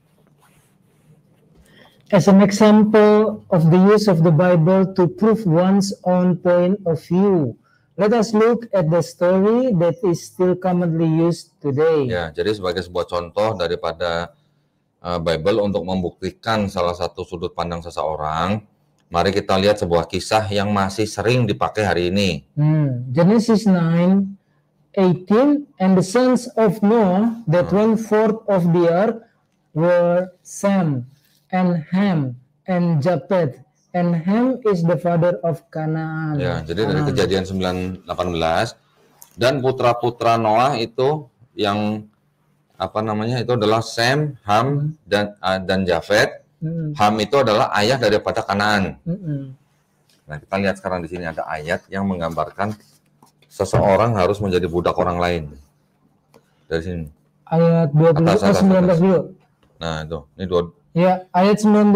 B: As an example of the use of the Bible to prove one's own point of view, let us look at the story that is still commonly used today.
A: Ya, jadi sebagai sebuah contoh daripada Bible untuk membuktikan salah satu sudut pandang seseorang, mari kita lihat sebuah kisah yang masih sering dipakai hari ini.
B: Genesis 9:18, and the sons of Noah that went forth of the ark were Sem and Ham and Japheth, and Ham is the father of Canaan.
A: Ya, jadi dari Kejadian 9:18, dan putra-putra Noah itu yang apa namanya itu adalah Sem, Ham dan Japheth. Ham itu adalah ayah daripada Kanaan. Nah, kita lihat sekarang di sini ada ayat yang menggambarkan seseorang harus menjadi budak orang lain. Dari sini.
B: Ayat 19 dulu.
A: Nah, itu. Ini 2.
B: Ya, ayat 19.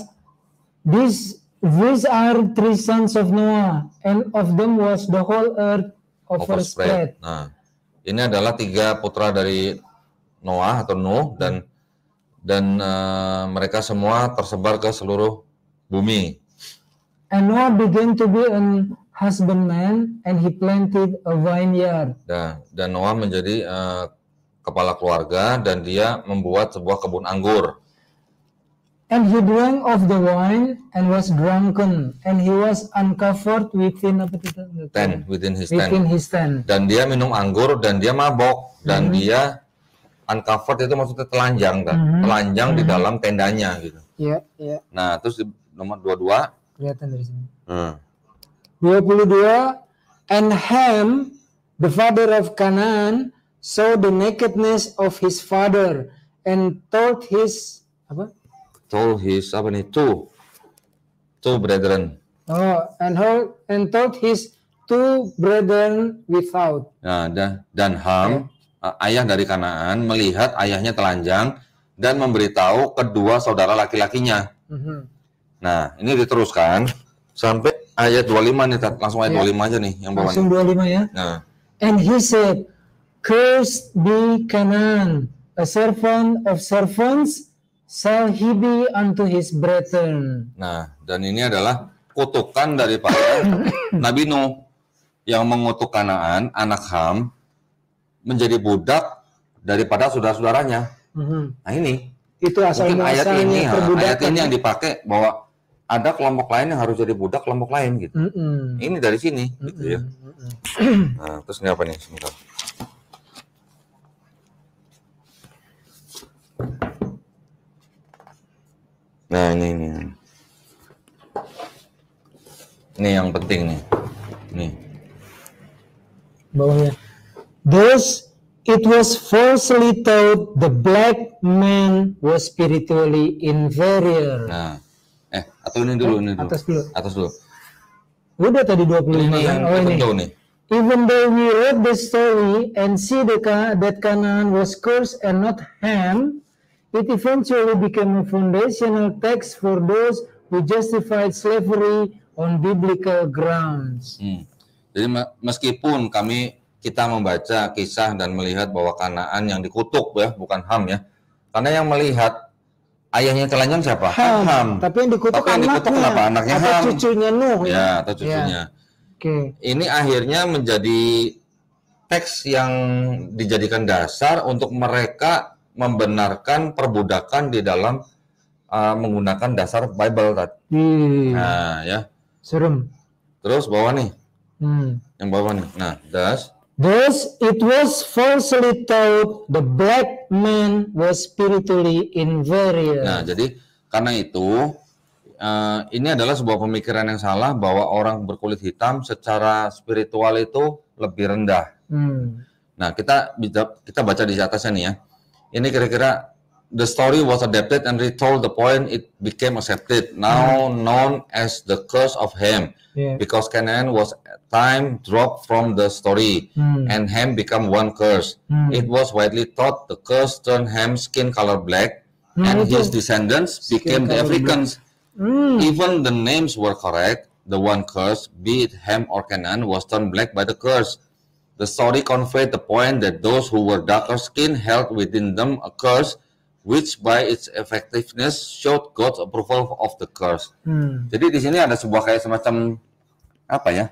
B: These are 3 sons of Noah, and of them was the whole earth overspread.
A: Nah, ini adalah 3 putra dari Noah atau Nuh dan mereka semua tersebar ke seluruh bumi.
B: And Noah began to be an husbandman, and he planted a vineyard.
A: Dan Noah menjadi kepala keluarga dan dia membuat sebuah kebun anggur.
B: And he drank of the wine and was drunken, and he was uncovered within his tent.
A: Dan dia minum anggur dan dia mabok dan dia uncovered itu maksudnya telanjang kan? Telanjang di dalam tendanya gitu.
B: Iya, iya.
A: Nah, terus di nomor 22
B: kelihatan dari sini. 22, and Ham, the father of Canaan, saw the nakedness of his father and told his two brethren. And told his 2 brethren without.
A: Nah, dan Ham, ayah dari Kanaan, melihat ayahnya telanjang dan memberitahu kedua saudara laki-lakinya. Nah, ini diteruskan sampai ayat 25 nih, langsung ayat 25 aja nih yang bawahnya.
B: Langsung 25 ya.
A: Nah.
B: And he said, "Cursed be Canaan, a servant of servants shall he be unto his brethren."
A: Nah, dan ini adalah kutukan daripada Nabi Nuh yang mengutuk Kanaan, anak Ham, menjadi budak daripada saudara-saudaranya. Nah, ini
B: itu asal
A: mungkin ayat ini yang dipakai bahwa ada kelompok lain yang harus jadi budak kelompok lain gitu. Ini dari sini gitu ya. Nah, terus ini apa nih sebentar. Nah, ini yang penting nih. Nih.
B: Bawahnya. Thus it was falsely taught the black man was spiritually inferior.
A: Nah, atau ini dulu. Atas dulu.
B: Udah tadi 25 kan?
A: Ini.
B: Even though we read the story and see that Canaan was cursed and not Ham, it eventually became a foundational text for those who justified slavery on biblical grounds.
A: Jadi meskipun kita membaca kisah dan melihat bahwa Kanaan yang dikutuk ya, bukan Ham ya. Karena yang melihat ayahnya telanjang siapa? Ham.
B: Tapi yang dikutuk
A: kenapa anaknya
B: atau
A: Ham?
B: Cucunya Nuh
A: ya? Atau cucunya.
B: Oke.
A: Ini akhirnya menjadi teks yang dijadikan dasar untuk mereka membenarkan perbudakan di dalam menggunakan dasar Bible tadi. Nah, ya.
B: Serem.
A: Terus bawah nih. Yang bawah nih. Nah,
B: Thus it was falsely taught the black man was spiritually inferior.
A: Nah, jadi karena itu ini adalah sebuah pemikiran yang salah bahwa orang berkulit hitam secara spiritual itu lebih rendah. Nah, kita baca di atasnya nih ya. Ini kira-kira the story was adapted and retold the point it became accepted, now known as the curse of Ham, because Canaan was time dropped from the story, and Ham become one curse. It was widely thought the curse turned Ham's skin color black, and his descendants became the Africans. Even the names were correct. The one curse, be it Ham or Canaan, was turned black by the curse. The story conveyed the point that those who were darker skinned held within them a curse, which by its effectiveness showed God's approval of the curse. Jadi di sini ada sebuah kayak semacam apa ya,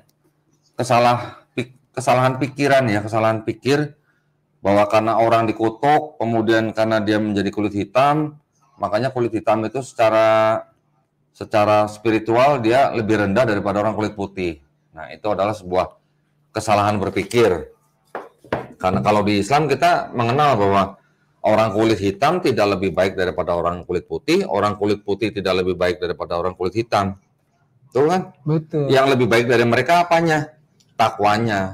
A: kesalahan pikiran ya, kesalahan pikir bahwa karena orang dikutuk, kemudian karena dia menjadi kulit hitam, makanya kulit hitam itu secara spiritual dia lebih rendah daripada orang kulit putih. Nah, itu adalah sebuah kesalahan berpikir. Karena kalau di Islam kita mengenal bahwa orang kulit hitam tidak lebih baik daripada orang kulit putih, orang kulit putih tidak lebih baik daripada orang kulit hitam. Betul kan?
B: Betul.
A: Yang lebih baik dari mereka apanya? Takwanya.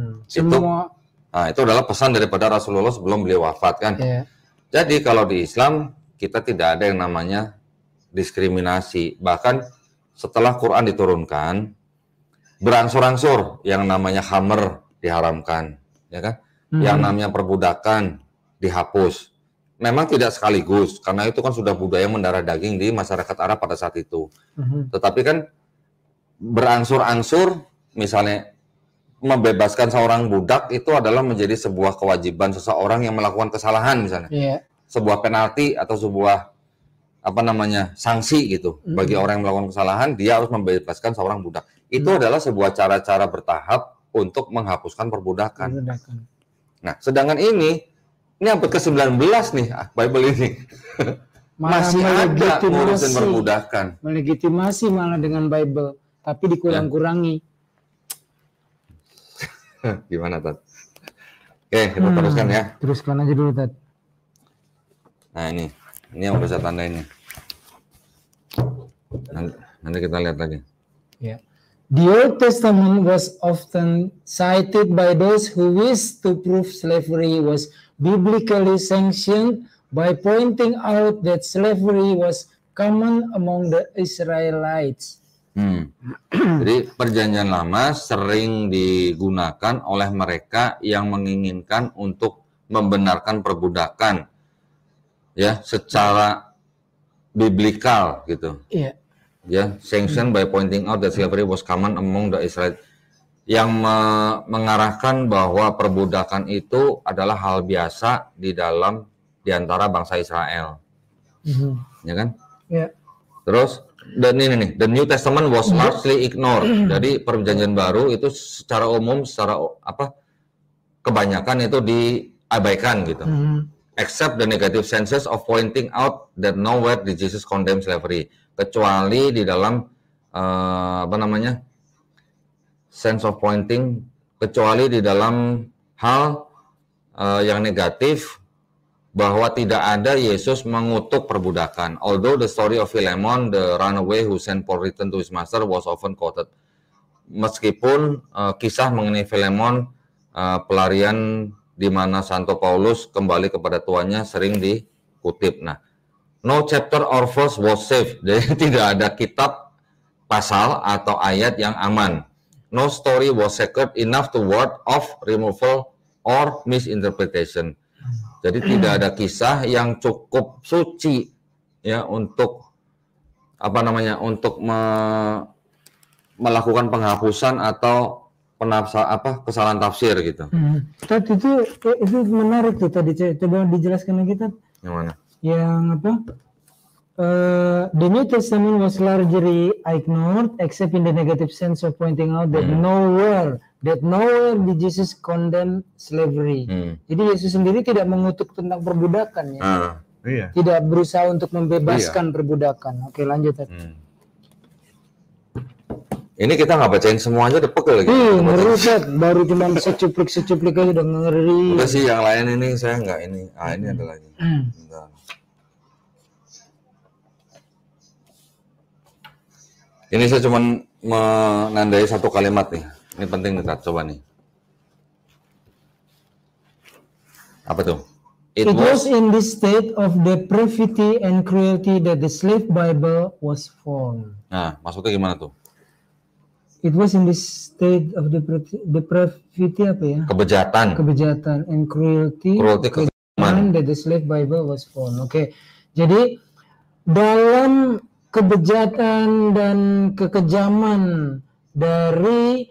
A: Itu adalah pesan daripada Rasulullah sebelum beliau wafat kan. Jadi kalau di Islam kita tidak ada yang namanya diskriminasi. Bahkan setelah Quran diturunkan, berangsur-angsur yang namanya khamr diharamkan, ya kan? Yang namanya perbudakan dihapus. Memang tidak sekaligus, karena itu kan sudah budaya mendarah daging di masyarakat Arab pada saat itu. Tetapi kan berangsur-angsur, misalnya membebaskan seorang budak itu adalah menjadi sebuah kewajiban seseorang yang melakukan kesalahan misalnya. Sebuah penalti atau sebuah sanksi gitu bagi orang yang melakukan kesalahan, dia harus membebaskan seorang budak. Itu adalah sebuah cara-cara bertahap untuk menghapuskan perbudakan. Nah, sedangkan ini abad ke-19 nih, Bible ini masih ada ngurusin perbudakan.
B: Melegitimasi malah dengan Bible, tapi dikurang-kurangi.
A: Gimana, Tat? Oke, kita teruskan ya.
B: Teruskan aja dulu, Tat.
A: Nah, ini yang udah saya tanda ini. Nanti kita lihat lagi.
B: The Old Testament was often cited by those who wish to prove slavery was biblically sanctioned by pointing out that slavery was common among the Israelites.
A: Jadi perjanjian lama sering digunakan oleh mereka yang menginginkan untuk membenarkan perbudakan ya secara biblikal gitu. Sanctioned by pointing out that slavery was common among the Israelites, yang mengarahkan bahwa perbudakan itu adalah hal biasa di antara bangsa Israel. Ya kan? Terus dan ini nih, the New Testament was largely ignored. Jadi perjanjian baru itu secara umum, kebanyakan itu diabaikan gitu. Except the negative senses of pointing out that nowhere did Jesus condemn slavery. Kecuali di dalam sense of pointing, kecuali di dalam hal yang negatif bahwa tidak ada Yesus mengutuk perbudakan. Although the story of Philemon, the runaway who sent Paul return to his master, was often quoted. Meskipun kisah mengenai Philemon, pelarian di mana Santo Paulus kembali kepada tuannya sering dikutip. Nah, no chapter or verse was safe. Jadi tidak ada kitab, pasal atau ayat yang aman. No story was sacred enough to ward off removal or misinterpretation. Jadi tidak ada kisah yang cukup suci ya untuk untuk melakukan penghapusan atau kesalahan tafsir gitu.
B: Tadi itu menarik tuh tadi, coba dijelaskan lagi Tat.
A: Yang mana?
B: Yang apa? The New Testament was largely ignored, except in the negative sense of pointing out that nowhere did Jesus condemn slavery. Jadi Yesus sendiri tidak mengutuk tentang perbudakan ya.
C: Iya.
B: Tidak berusaha untuk membebaskan perbudakan. Oke, lanjut.
A: Ini kita nggak bacain semuanya, udah pegel lagi.
B: Merusak, baru cuma secuplik aja udah ngeri.
A: Udah sih, yang lain ini saya nggak ini. Ini ada lagi. Bentar. Ini saya cuma menandai satu kalimat nih. Ini penting nih, coba nih. Apa tuh?
B: It was in this state of depravity and cruelty that the slave Bible was formed.
A: Nah, maksudnya gimana tuh?
B: It was in this state of depravity apa ya? Kebejatan and cruelty that the slave Bible was formed. Oke. Jadi dalam kebejatan dan kekejaman dari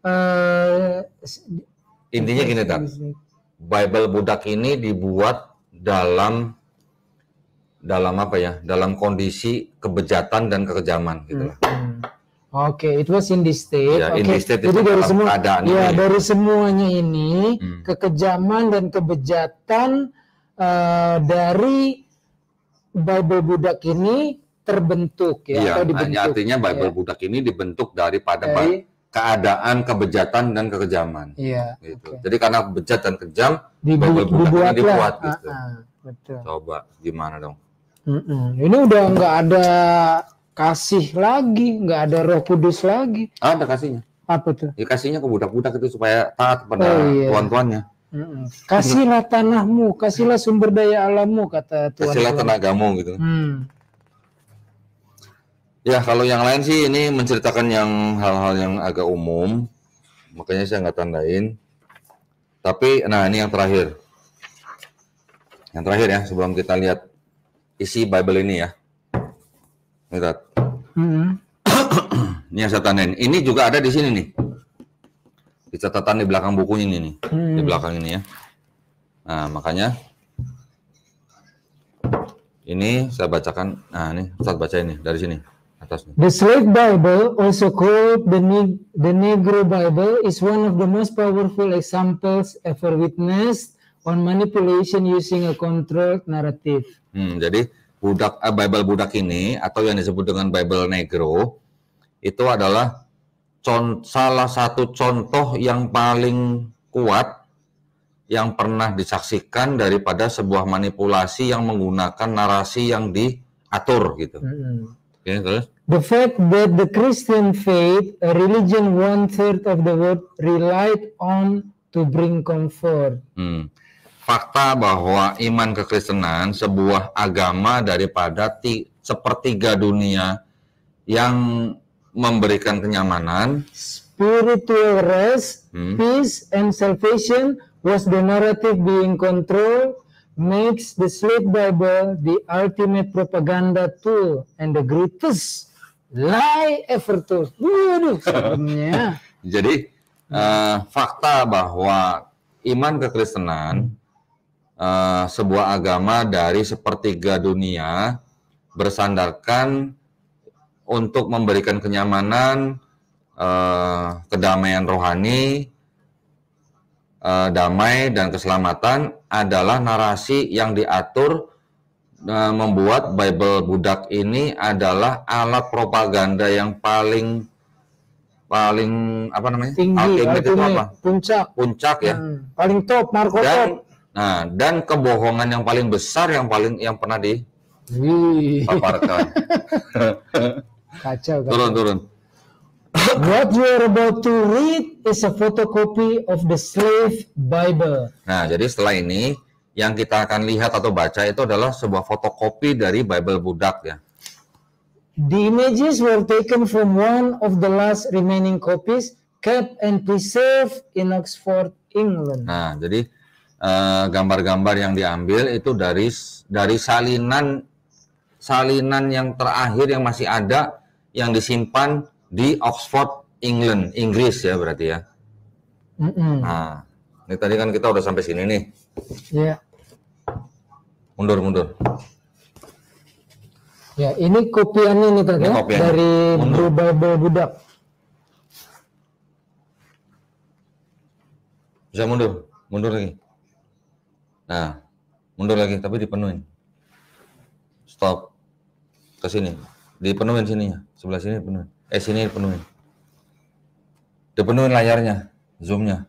A: intinya gini, Tat. Bible budak ini dibuat dalam apa ya? Dalam kondisi kebejatan dan kekejaman gitu lah.
B: Oke, it was in this state.
A: Ya, in this state.
B: Jadi dari semua dari semuanya ini kekejaman dan kebejatan dari Bible budak ini terbentuk ya, atau dibentuk.
A: Artinya Bible budak ini dibentuk daripada keadaan kebejatan dan kekejaman.
B: Iya.
A: Gitu. Jadi karena bejat dan kejam, Bible budak ini dibuat gitu.
B: Betul.
A: Coba gimana dong?
B: Ini udah nggak ada kasih lagi, nggak ada Roh Kudus lagi.
A: Ada kasihnya.
B: Apa tuh?
A: Ya, kasihnya ke budak-budak itu supaya taat kepada tuan-tuannya.
B: Kasihlah tanahmu, kasihlah sumber daya alammu, kata Tuhan.
A: Kasihlah tenagamu gitu. Ya, kalau yang lain sih ini menceritakan yang hal-hal yang agak umum, makanya saya nggak tandain. Tapi, nah ini yang terakhir. Yang terakhir ya, sebelum kita lihat isi Bible ini ya. Lihat. Ini yang saya tandain. Ini juga ada di sini nih. Di catatan di belakang bukunya ini nih. Di belakang ini ya. Nah, makanya ini saya bacakan. Nah, ini Ustaz baca ini dari sini. Atasnya.
B: The Slave Bible, also called the Negro Bible, is one of the most powerful examples ever witnessed on manipulation using a controlled narrative.
A: Jadi Bible budak ini atau yang disebut dengan Bible Negro itu adalah salah satu contoh yang paling kuat yang pernah disaksikan daripada sebuah manipulasi yang menggunakan narasi yang diatur gitu. Okay, terus?
B: The fact that the Christian faith, a religion 1/3 of the world, relied on to bring comfort.
A: Fakta bahwa iman kekristenan sebuah agama daripada sepertiga dunia yang memberikan kenyamanan,
B: spiritual rest, peace, and salvation was the narrative being controlled, makes the Slave Bible the ultimate propaganda tool and the greatest lie ever told.
A: Jadi fakta bahwa iman kekristenan sebuah agama dari sepertiga dunia bersandarkan untuk memberikan kenyamanan, kedamaian rohani, damai dan keselamatan adalah narasi yang diatur membuat Bible budak ini adalah alat propaganda yang paling apa namanya?
B: Tinggi,
A: ultimate itu apa? Puncak ya.
B: Paling top, top.
A: Nah, dan kebohongan yang paling besar yang pernah dipaparkan.
B: Kacau.
A: Turun.
B: What you are about to read is a photocopy of the Slave Bible.
A: Nah, jadi setelah ini yang kita akan lihat atau baca itu adalah sebuah fotokopi dari Bible budak ya.
B: The images were taken from one of the last remaining copies kept and preserved in Oxford, England.
A: Nah, jadi gambar-gambar yang diambil itu dari salinan yang terakhir yang masih ada yang disimpan di Oxford, England, Inggris ya berarti ya. Nah, ini tadi kan kita udah sampai sini nih.
B: Iya.
A: Mundur.
B: Ya, ini kopiannya nih tadi ya, dari Bible budak.
A: Bisa mundur lagi. Nah, mundur lagi tapi dipenuhin. Stop. Ke sini. Dipenuhin sininya. Sebelah sini dipenuhin. Sini dipenuhin. Dipenuhin layarnya, zoomnya.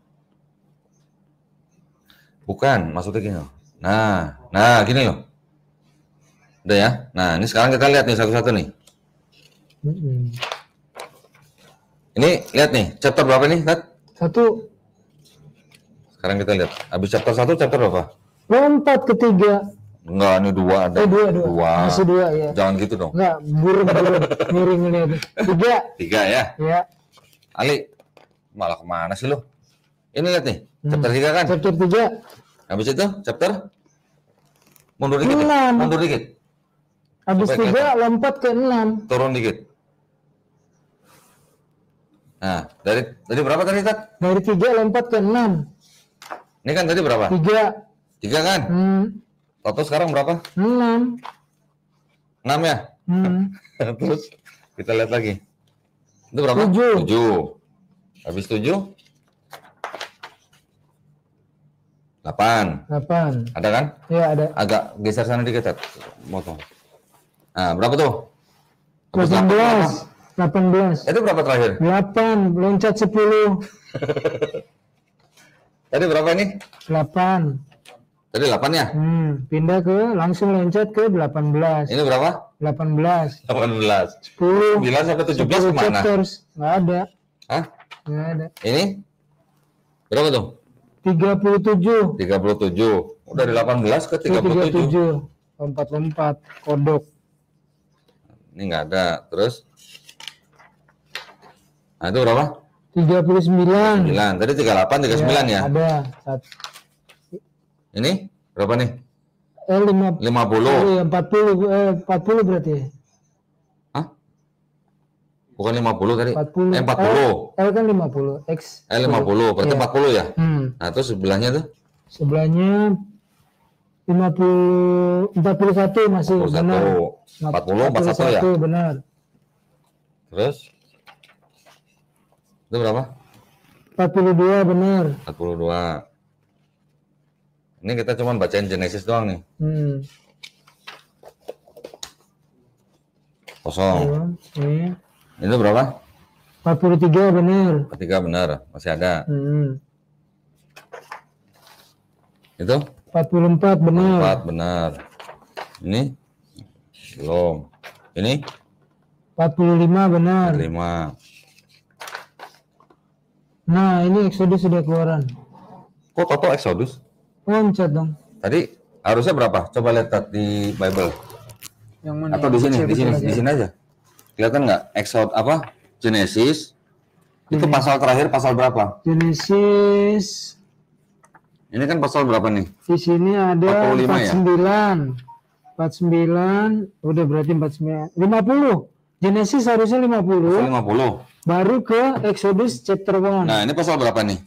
A: Bukan, maksudnya gini loh. Nah, gini loh. Udah ya. Nah, ini sekarang kita lihat nih satu-satu nih. Ini lihat nih, chapter berapa nih, Tat?
B: 1.
A: Sekarang kita lihat. Habis chapter 1, chapter berapa?
B: Lompat ke 3.
A: Enggak, ini 2 ada.
B: 2. Masih 2 ya.
A: Jangan gitu dong.
B: Enggak, burung miring lihat. 3
A: ya?
B: Ya.
A: Ali, malah kemana sih lo? Ini lihat nih, chapter 3 kan?
B: Chapter 3.
A: Habis itu, chapter? Mundur dikit. Mundur dikit.
B: Habis 3, lompat ke 6.
A: Turun dikit. Nah, dari berapa tadi, Tat?
B: Dari 3 lompat ke 6.
A: Ini kan tadi berapa? 3 kan? Total sekarang berapa?
B: 6
A: ya? Terus kita lihat lagi. Itu berapa? 7. Habis 7? 8. Ada kan?
B: Iya, ada.
A: Agak geser sana dikit, Tat. Motong. Nah, berapa tuh?
B: 18.
A: Itu berapa terakhir?
B: 8, loncat 10.
A: Tadi berapa ini?
B: 8.
A: Tadi 8 ya?
B: Pindah langsung loncat ke 18.
A: Ini berapa?
B: 18.
A: 10. 9 sampai 17 kemana?
B: Nggak ada.
A: Hah?
B: Nggak ada.
A: Ini? Berapa tuh?
B: 37.
A: Udah dari 18 ke 37.
B: Lompat-lompat. Kodok.
A: Ini nggak ada. Terus? Nah, itu berapa?
B: 39.
A: Tadi 38, 39 ya?
B: Ada.
A: Ini berapa nih?
B: 50. 40 berarti.
A: Hah? Bukan 50 tadi?
B: 40.
A: 40.
B: L kan 50. X.
A: 50. Berarti 40 ya? Nah, terus sebelahnya tuh?
B: Sebelahnya 41 masih
A: 41.
B: benar.
A: 40, 41 ya?
B: Benar.
A: Terus? Itu berapa?
B: 42 benar.
A: 42. Ini kita cuma bacain Genesis doang nih. Kosong. Ini berapa?
B: 43 benar.
A: 43 benar, masih ada. Itu?
B: 44 benar.
A: 44 benar. Ini? Belum. Ini?
B: 45 benar.
A: 45.
B: Nah, ini Exodus sudah keluaran.
A: Kok Toto Exodus?
B: Loncat dong.
A: Tadi harusnya berapa? Coba lihat di Bible.
B: Yang mana?
A: Atau di sini aja. Kelihatan nggak? Genesis. Itu pasal terakhir pasal berapa?
B: Genesis.
A: Ini kan pasal berapa nih?
B: Di sini ada
A: 49.
B: 49. Udah berarti 49. 50. Genesis harusnya 50.
A: Pasal 50.
B: Baru ke Exodus chapter 1.
A: Nah, ini pasal berapa nih?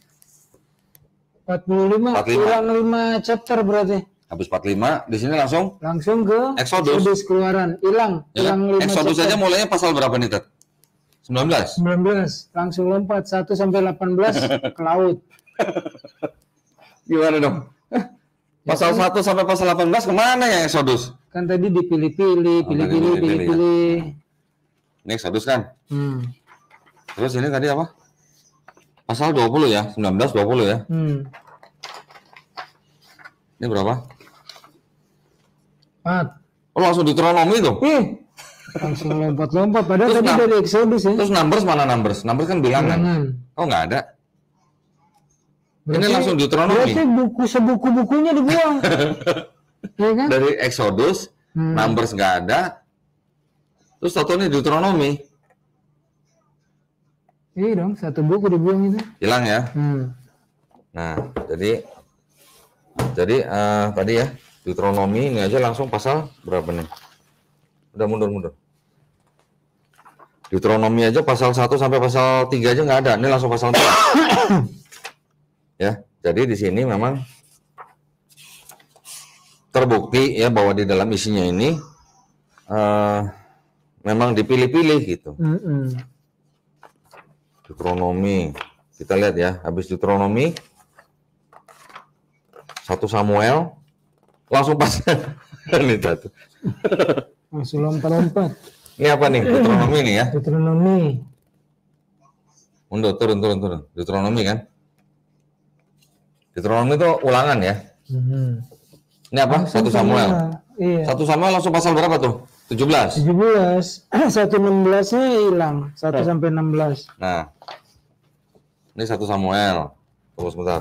B: 45. Kurang 5 chapter berarti.
A: Habis 45, di sini langsung
B: ke Exodus keluaran. Hilang
A: 5 Exodus chapter. Aja mulainya pasal berapa nih, Tat? 19.
B: Langsung lompat 1 sampai 18 ke laut.
A: Gimana dong? Pasal 1 sampai pasal 18 kemana ya Exodus?
B: Kan tadi dipilih-pilih.
A: Ini Exodus kan? Terus ini tadi apa? Pasal 20 ya, 19, 20 ya. Ini berapa?
B: 4.
A: Oh, langsung Deuteronomi tuh.
B: Langsung lompat-lompat. Padahal tadi dari Exodus ya.
A: Terus Numbers mana Numbers? Numbers kan bilangan. Oh, nggak ada. Berarti, ini langsung Deuteronomi.
B: Berarti sebuku-bukunya dibuang. Ya kan?
A: Dari Exodus, Numbers nggak ada. Terus satu nih Deuteronomi.
B: Iya dong, satu buku dibuang itu.
A: Hilang ya. Nah, jadi Jadi tadi ya Deuteronomi ini aja langsung pasal berapa nih? Udah mundur. Deuteronomi aja pasal 1 sampai pasal 3 aja nggak ada. Ini langsung pasal 4. Ya, jadi di sini memang terbukti ya bahwa di dalam isinya ini memang dipilih-pilih gitu. Deuteronomi, kita lihat ya, habis Deuteronomi 1 Samuel langsung pas ini satu.
B: Langsung lompat.
A: Ini apa nih? Deuteronomi nih ya?
B: Deuteronomi.
A: Mundur, turun. Deuteronomi kan? Deuteronomi itu ulangan ya? Ini apa? 1 Samuel.
B: Iya.
A: 1 Samuel langsung pasal berapa tuh? 17.
B: 1:16-nya hilang. 1 sampai 16.
A: Nah. Ini 1 Samuel. Tunggu sebentar.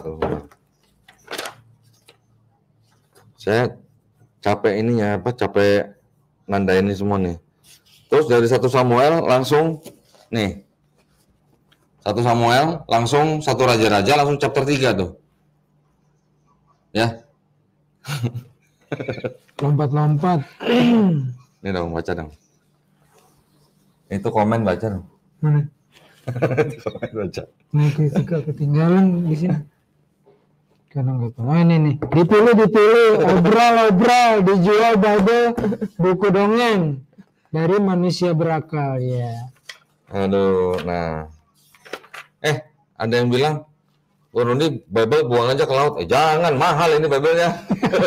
A: Saya capek ininya capek nandain ini semua nih. Terus dari 1 Samuel langsung nih. 1 Samuel langsung 1 Raja-Raja langsung chapter 3 tuh. Ya.
B: Lompat.
A: Ini dong, baca dong. Itu komen baca dong.
B: Mana?
A: Komen baca.
B: Nih ketika ketinggalan di sini. Karena nggak tahu. Ini nih. Dipilih. Obrol. Dijual Bible buku dongeng dari manusia berakal ya.
A: Aduh, nah. Ada yang bilang, ini Bible buang aja ke laut. Jangan, mahal ini Bible-nya.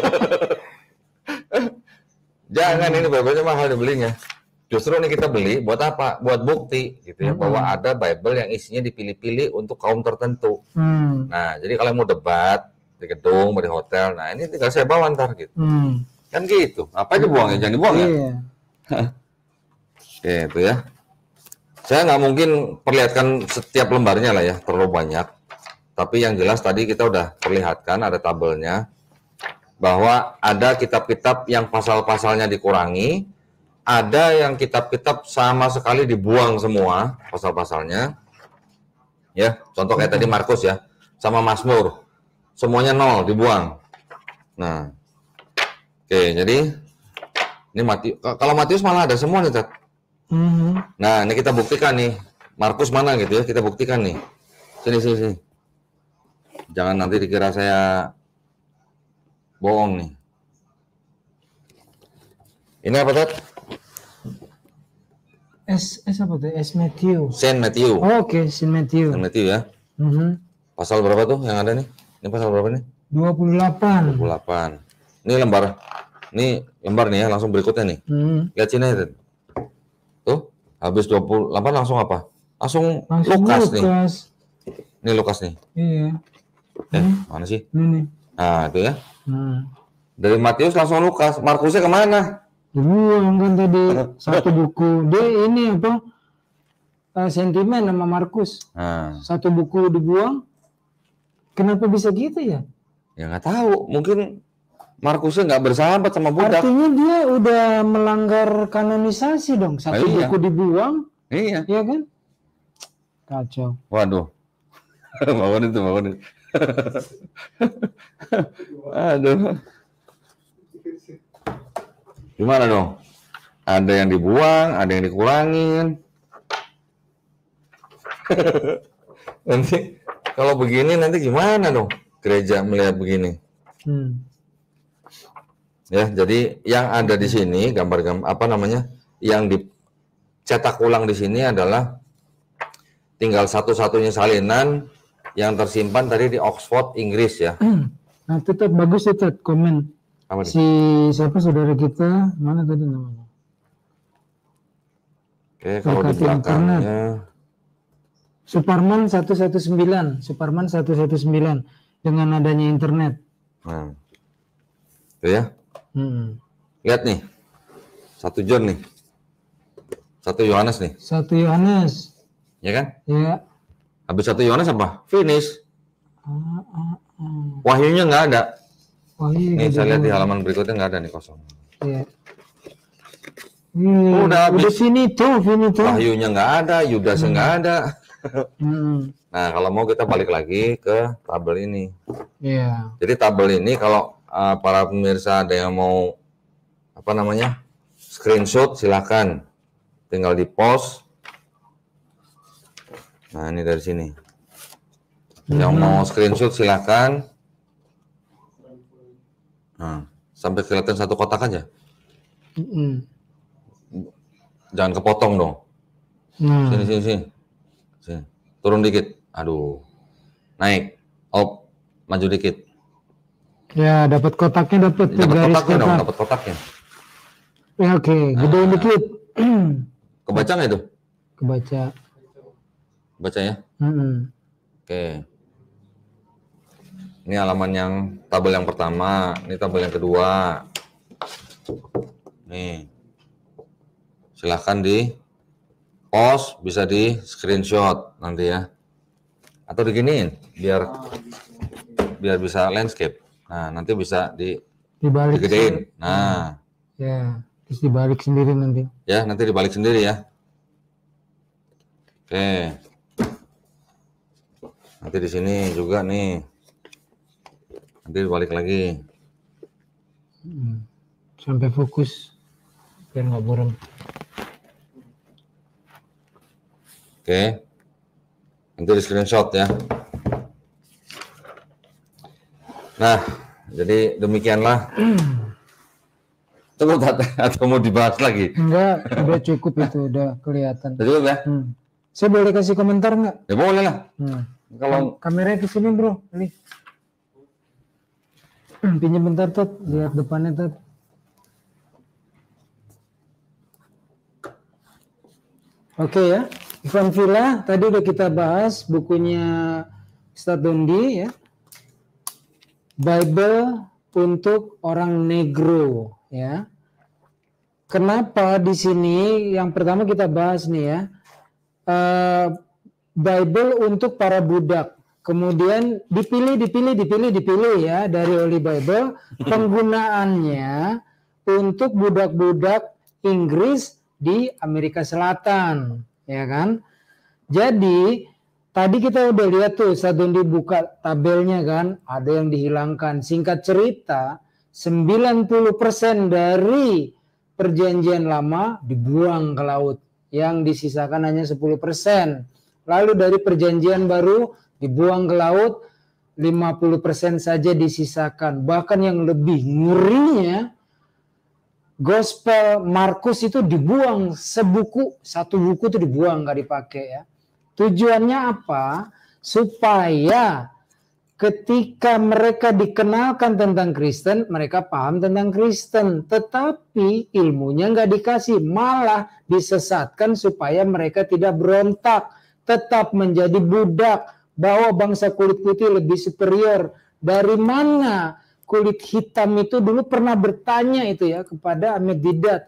A: Jangan, ini Bible-nya mahal dibelinya. Justru ini kita beli buat apa? Buat bukti gitu ya, bahwa ada Bible yang isinya dipilih-pilih untuk kaum tertentu. Nah, jadi kalau mau debat di gedung, di hotel, nah ini tinggal saya bawa ntar gitu. Kan gitu. Apa aja buangnya, jangan dibuang ya. Oke, itu ya. Saya nggak mungkin perlihatkan setiap lembarnya lah ya, terlalu banyak. Tapi yang jelas tadi kita udah perlihatkan ada tabelnya bahwa ada kitab-kitab yang pasal-pasalnya dikurangi, ada yang kitab-kitab sama sekali dibuang semua pasal-pasalnya. Ya, contoh kayak tadi Markus ya, sama Mazmur, semuanya 0 dibuang. Nah, oke, jadi ini Matius. Kalau Matius malah ada semua nih, Tat. Nah, ini kita buktikan nih. Markus mana gitu ya, kita buktikan nih. Sini. Jangan nanti dikira saya bohong nih. Ini apa, Tat?
B: S apa tuh? S Matthew.
A: Saint Matthew.
B: Oh, oke, Saint Matthew.
A: Saint Matthew ya. Pasal berapa tuh yang ada nih? Ini pasal berapa nih?
B: 28.
A: Ini lembar nih ya, langsung berikutnya nih. Lihat sini ya. Tuh, habis 28 langsung apa? Langsung Lukas nih. Ini Lukas nih.
B: Iya.
A: Mana sih?
B: Ini.
A: Nah, itu ya. Dari Matius langsung Lukas. Markusnya kemana?
B: Dibuang kan tadi satu buku. Dia ini apa? Sentimen sama Markus. Satu buku dibuang. Kenapa bisa gitu ya?
A: Ya nggak tahu. Mungkin Markusnya nggak bersahabat sama budak.
B: Artinya dia udah melanggar kanonisasi dong. Satu buku dibuang.
A: Iya.
B: Iya kan? Kacau.
A: Waduh. Bangun itu. Aduh. Gimana dong? Ada yang dibuang, ada yang dikurangin. Nanti kalau begini nanti gimana dong? Gereja melihat begini. Ya, jadi yang ada di sini gambar-gambar yang dicetak ulang di sini adalah tinggal satu-satunya salinan yang tersimpan tadi di Oxford, Inggris ya.
B: Nah, tetap bagus itu komen.
A: Apa
B: si siapa saudara kita, mana tadi namanya?
A: Oke, kalau di belakangnya
B: Suparman 119 dengan adanya internet.
A: Nah, itu ya. Lihat nih, 1 John nih, 1 Yohanes nih.
B: 1 Yohanes.
A: Ya kan?
B: Ya.
A: Habis 1 Yohanes apa? Finish. Wahyunya nggak ada. Nih saya lihat di halaman berikutnya nggak ada nih, kosong.
B: Iya. Udah sini tuh.
A: Wahyunya nggak ada, Yudasnya nggak ada. Nah, kalau mau kita balik lagi ke tabel ini.
B: Iya.
A: Jadi tabel ini kalau para pemirsa ada yang mau screenshot, silakan tinggal di post. Nah, ini dari sini. Yang mau screenshot silakan. Nah, sampai kelihatan satu kotak aja. Jangan kepotong dong. Sini. Turun dikit. Aduh. Naik. Maju dikit.
B: Ya, dapat kotaknya, dapat
A: kotaknya. Dapat kotaknya.
B: Ya, oke, gedein dikit.
A: Kebaca nggak itu?
B: Kebaca.
A: Baca ya? Oke. Ini halaman yang tabel yang pertama, ini tabel yang kedua. Nih. Silahkan di post, bisa di screenshot nanti ya. Atau diginiin biar bisa landscape. Nah, nanti bisa digedein. Nah.
B: Ya, terus dibalik sendiri nanti.
A: Ya, nanti dibalik sendiri ya. Oke. Nanti di sini juga nih. Nanti dibalik lagi.
B: Sampai fokus biar nggak buram.
A: Oke. Nanti di screenshot ya. Nah, jadi demikianlah. Coba atau mau dibahas lagi?
B: Enggak, udah cukup itu, udah kelihatan.
A: Udah cukup ya?
B: Saya boleh kasih komentar nggak?
A: Ya boleh lah.
B: Kalau kameranya ke sini bro, ini. Pinjam bentar Tat, lihat depannya Tat. Oke ya, Ivan Villa tadi udah kita bahas bukunya Ustadz Dondi ya. Bible untuk orang negro ya. Kenapa di sini yang pertama kita bahas nih ya, Bible untuk para budak. Kemudian dipilih ya dari Holy Bible, penggunaannya untuk budak-budak Inggris di Amerika Selatan, ya kan? Jadi tadi kita udah lihat tuh, Sadondi buka tabelnya kan, ada yang dihilangkan. Singkat cerita, 90% dari perjanjian lama dibuang ke laut. Yang disisakan hanya 10%. Lalu dari perjanjian baru dibuang ke laut, 50% saja disisakan. Bahkan yang lebih ngerinya, Gospel Markus itu dibuang satu buku itu dibuang, nggak dipakai ya. Tujuannya apa? Supaya ketika mereka dikenalkan tentang Kristen, mereka paham tentang Kristen. Tetapi ilmunya nggak dikasih, malah disesatkan supaya mereka tidak berontak, tetap menjadi budak, bahwa bangsa kulit putih lebih superior. Dari mana kulit hitam itu dulu pernah bertanya itu ya kepada Ahmed Didat,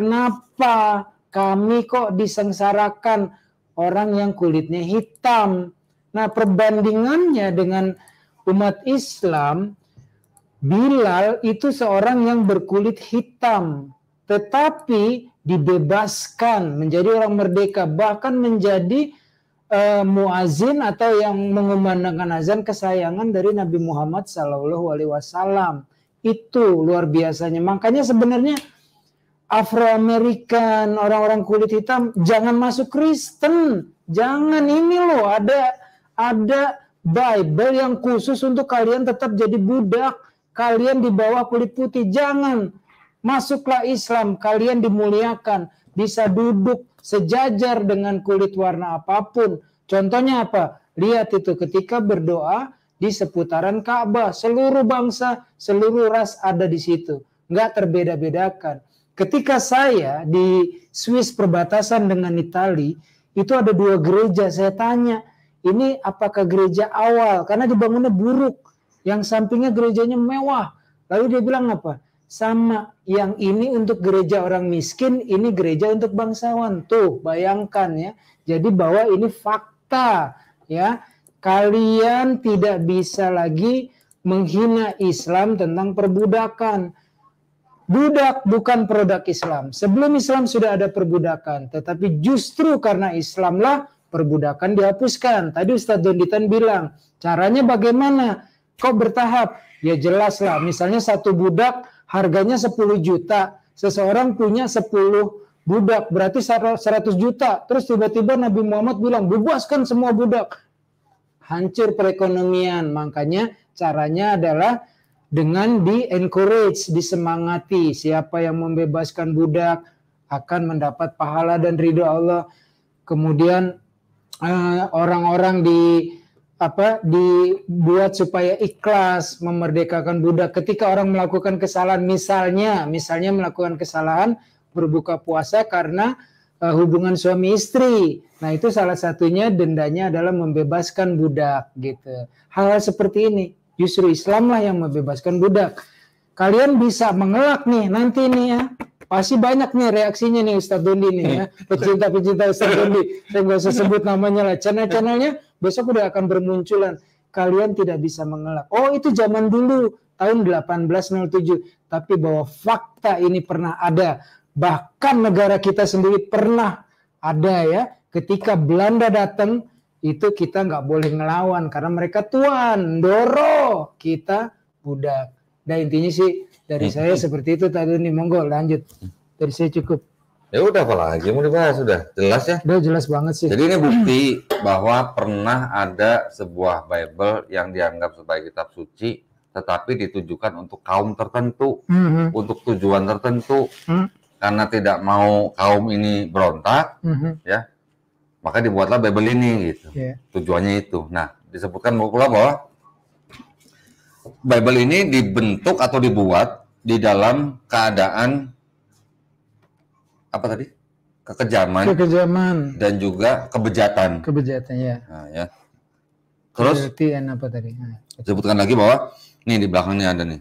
B: kenapa kami kok disengsarakan orang yang kulitnya hitam? Nah, perbandingannya dengan umat Islam, Bilal itu seorang yang berkulit hitam, tetapi dibebaskan menjadi orang merdeka, bahkan menjadi muazin atau yang mengumandangkan azan kesayangan dari Nabi Muhammad SAW. Itu luar biasanya. Makanya sebenarnya Afro-American, orang-orang kulit hitam jangan masuk Kristen. Jangan, ini loh ada Bible yang khusus untuk kalian tetap jadi budak. Kalian di bawah kulit putih, jangan. Masuklah Islam, kalian dimuliakan, bisa duduk sejajar dengan kulit warna apapun. Contohnya apa? Lihat itu ketika berdoa di seputaran Ka'bah, seluruh bangsa, seluruh ras ada di situ, nggak terbeda-bedakan. Ketika saya di Swiss perbatasan dengan Italia, itu ada 2 gereja. Saya tanya, ini apakah gereja awal? Karena dibangunnya buruk, yang sampingnya gerejanya mewah. Lalu dia bilang apa? Sama, yang ini untuk gereja orang miskin, ini gereja untuk bangsawan. Tuh, bayangkan ya. Jadi bahwa ini fakta ya. Kalian tidak bisa lagi menghina Islam tentang perbudakan. Budak bukan produk Islam. Sebelum Islam sudah ada perbudakan, tetapi justru karena Islamlah perbudakan dihapuskan. Tadi Ustadz Donditan bilang, caranya bagaimana? Kok bertahap? Ya jelas lah, misalnya satu budak harganya 10 juta, seseorang punya 10 budak, berarti 100 juta. Terus tiba-tiba Nabi Muhammad bilang, bebaskan semua budak. Hancur perekonomian. Makanya caranya adalah dengan di-encourage, disemangati. Siapa yang membebaskan budak akan mendapat pahala dan ridho Allah. Kemudian orang-orang dibuat supaya ikhlas memerdekakan budak. Ketika orang melakukan kesalahan, misalnya melakukan kesalahan berbuka puasa karena hubungan suami istri. Nah, itu salah satunya dendanya adalah membebaskan budak gitu. Hal-hal seperti ini justru Islamlah yang membebaskan budak. Kalian bisa mengelak nih nanti nih ya. Pasti banyak nih reaksinya nih Ustadz Dondi nih ya. Pecinta-pecinta Ustadz Dondi. Saya nggak usah sebut namanya lah. Channel-channelnya besok udah akan bermunculan. Kalian tidak bisa mengelak. Oh, itu zaman dulu tahun 1807. Tapi bahwa fakta ini pernah ada. Bahkan negara kita sendiri pernah ada ya. Ketika Belanda datang, itu kita nggak boleh ngelawan. Karena mereka tuan, Ndoro. Kita budak. Nah intinya sih dari saya seperti itu tadi nih. Monggo lanjut. Dari saya cukup.
A: Ya udah apalagi mau dibahas, sudah jelas ya.
B: Udah jelas banget sih.
A: Jadi ini bukti bahwa pernah ada sebuah Bible yang dianggap sebagai kitab suci, tetapi ditujukan untuk kaum tertentu, untuk tujuan tertentu, karena tidak mau kaum ini berontak, ya, maka dibuatlah Bible ini gitu. Tujuannya itu. Nah, disebutkan pula bahwa Bible ini dibentuk atau dibuat di dalam keadaan apa tadi? Kekejaman dan juga kebejatan.
B: Kebejatan ya.
A: Nah, ya. Terus
B: apa tadi?
A: Disebutkan lagi bahwa nih di belakangnya ada nih.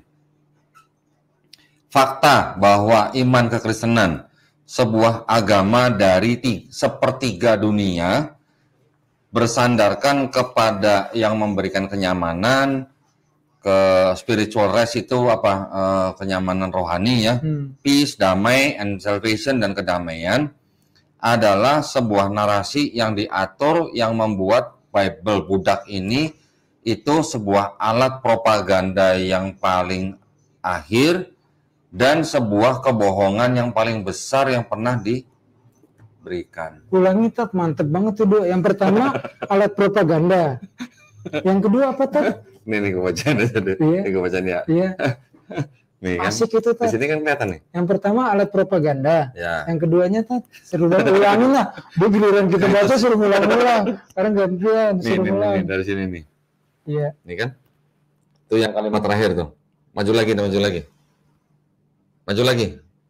A: Fakta bahwa iman kekristenan sebuah agama dari sepertiga dunia bersandarkan kepada yang memberikan kenyamanan, ke spiritual rest itu kenyamanan rohani ya, peace, damai, and salvation dan kedamaian adalah sebuah narasi yang diatur yang membuat Bible budak ini itu sebuah alat propaganda yang paling akhir dan sebuah kebohongan yang paling besar yang pernah diberikan.
B: Ulangi Tat, mantep banget tuh Do. Yang pertama alat propaganda. Yang kedua apa Tat?
A: Ini kebacaan aja deh.
B: Iya.
A: Ini kebacaan ya.
B: Iya.
A: Nih kan.
B: Asik itu Tat.
A: Di sini kan kelihatan nih.
B: Yang pertama alat propaganda.
A: Ya.
B: Yang keduanya Tat, seru banget ulangin lah. Dia giliran kita baca suruh ngulang-ngulang. Sekarang gantian suruh ngulang.
A: Nih, dari sini nih.
B: Iya.
A: Nih kan. Tuh yang kalimat terakhir tuh. Maju lagi, maju lagi. Maju lagi.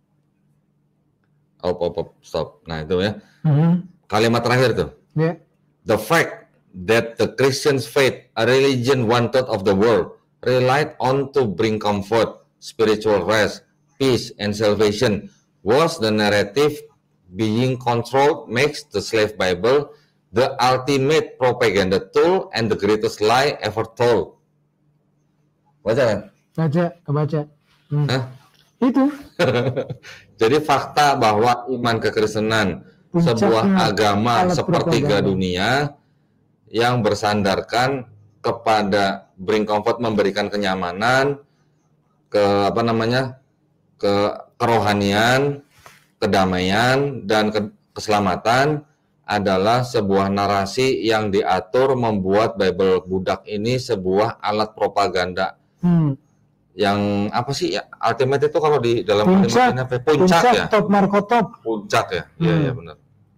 A: Stop. Nah, itu ya. Kalimat terakhir tuh.
B: Yeah.
A: The fact that the Christian's faith, a religion one-third of the world, relied on to bring comfort, spiritual rest, peace, and salvation, was the narrative being controlled makes the slave Bible the ultimate propaganda tool and the greatest lie ever told. Baca kan?
B: Kebaca.
A: Hah?
B: Itu.
A: Jadi fakta bahwa iman kekristenan sebuah agama sepertiga dunia yang bersandarkan kepada bring comfort, memberikan kenyamanan, kerohanian, kedamaian dan keselamatan adalah sebuah narasi yang diatur membuat Bible budak ini sebuah alat propaganda. Yang apa sih ya, ultimate itu kalau di dalam puncak ya,
B: top markotop,
A: puncak ya, iya benar.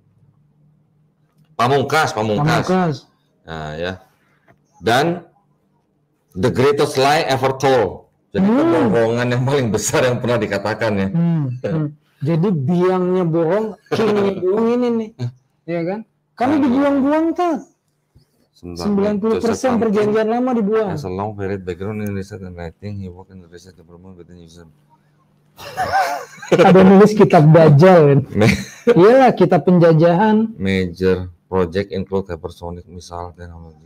A: Pamungkas. Nah ya, dan the greatest lie ever told. Jadi kebohongan yang paling besar yang pernah dikatakan ya.
B: Jadi biangnya bohong, kingnya bohong ini nih, ya kan? Karena dibuang-buang tuh. 90% perjanjian lama dibuang.
A: As a long period background in research and writing, he worked in the research department within user.
B: Ada nulis kitab Dajjal kan? Iyalah, kitab penjajahan.
A: Major project include hypersonic missile technology.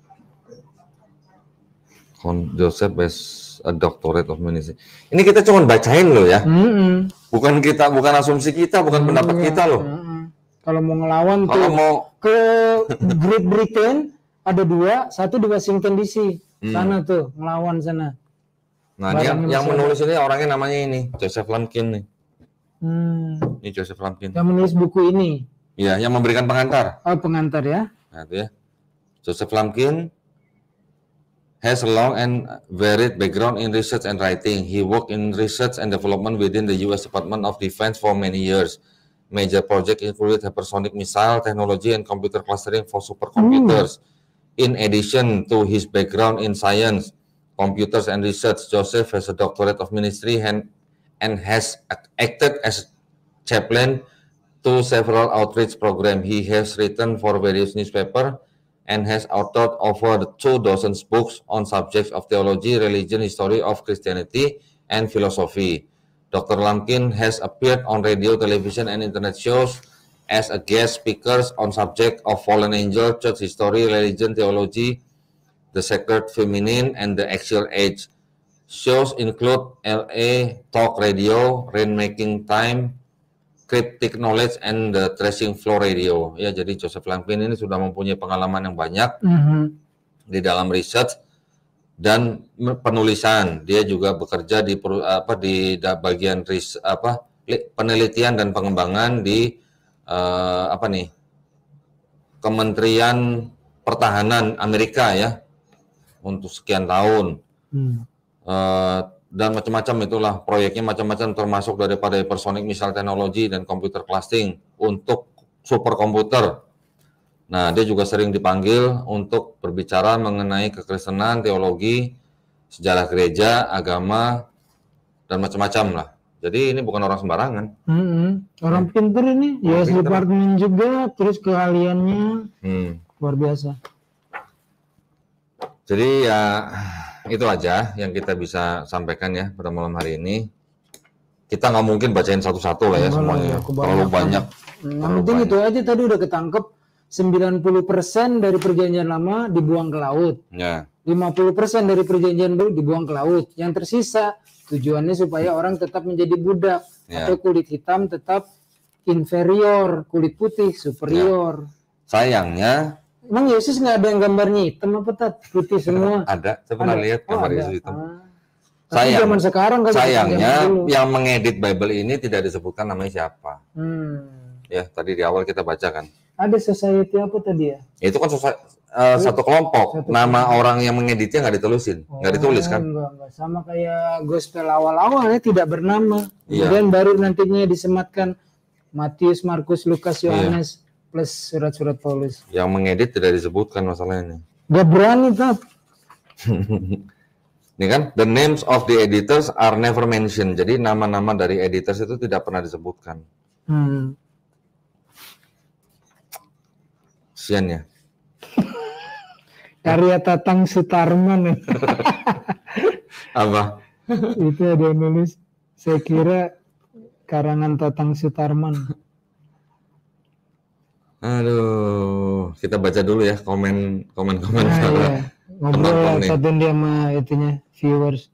A: Joseph has a doctorate of medicine. Ini kita cuma bacain loh ya. Bukan asumsi kita, bukan pendapat kita loh.
B: Kalau mau ngelawan
A: kalau
B: tuh ke Great Britain ada 2, 1 di Washington DC. sana tuh, ngelawan sana.
A: Nah, yang menulis ini orangnya namanya ini, Joseph Lamkin nih. Ini Joseph Lamkin.
B: Yang menulis buku ini.
A: Iya, yang memberikan pengantar.
B: Oh, pengantar ya.
A: Nah, itu ya. Joseph Lamkin has a long and varied background in research and writing. He worked in research and development within the U.S. Department of Defense for many years. Major projects included hypersonic missile technology and computer clustering for supercomputers. In addition to his background in science, computers and research, Joseph has a doctorate of ministry and has acted as chaplain to several outreach programs. He has written for various newspapers and has authored over 24 books on subjects of theology, religion, history of Christianity, and philosophy. Dr. Lamkin has appeared on radio, television, and internet shows as a guest speaker on subjects of fallen angel, church history, religion, theology, the sacred feminine, and the axial age. Shows include LA Talk Radio, Rainmaking Time, Cryptic Knowledge, and the Threshing Floor Radio. Ya, jadi Joseph Lamkin ini sudah mempunyai pengalaman yang banyak di dalam research dan penulisan. Dia juga bekerja di bagian penelitian dan pengembangan di Kementerian Pertahanan Amerika ya untuk sekian tahun. Dan macam-macam itulah proyeknya, macam-macam termasuk daripada hypersonic missile technology dan computer clustering untuk superkomputer. Nah, dia juga sering dipanggil untuk berbicara mengenai kekristenan, teologi, sejarah gereja, agama, dan macam-macam lah. Jadi ini bukan orang sembarangan.
B: Orang pintar ini, US Department juga, terus keahliannya luar biasa.
A: Jadi ya itu aja yang kita bisa sampaikan ya pada malam hari ini. Kita nggak mungkin bacain satu-satu lah ya semuanya. Terlalu banyak.
B: Yang penting itu aja tadi udah ketangkep 90% dari perjanjian lama dibuang ke laut.
A: Ya.
B: 50% dari perjanjian baru dibuang ke laut. Yang tersisa tujuannya supaya orang tetap menjadi budak. Atau kulit hitam tetap inferior, kulit putih superior.
A: Sayangnya
B: emang Yesus nggak ada yang gambarnya hitam apa putih semua?
A: Ada, saya pernah lihat gambar Yesus hitam.
B: Zaman sekarang
A: sayangnya yang mengedit Bible ini tidak disebutkan namanya siapa. Ya, tadi di awal kita baca kan.
B: Ada society apa tadi ya?
A: Itu kan satu kelompok. Nama orang yang mengeditnya nggak ditulisin, nggak ditulis kan?
B: Enggak. Sama kayak gospel awal-awalnya tidak bernama. Kemudian baru nantinya disematkan Matius, Markus, Lukas, Yohanes. Plus surat-surat Paulus.
A: Yang mengedit tidak disebutkan masalahnya.
B: Gak berani, Tat.
A: Ini kan, the names of the editors are never mentioned. Jadi nama-nama dari editors itu tidak pernah disebutkan. Kasian ya.
B: Karya Tatang Sutarman.
A: Apa?
B: Itu ada nulis. Saya kira karangan Tatang Sutarman.
A: Aduh, kita baca dulu ya komen.
B: Iya. Ngobrol satu dia sama itunya viewers.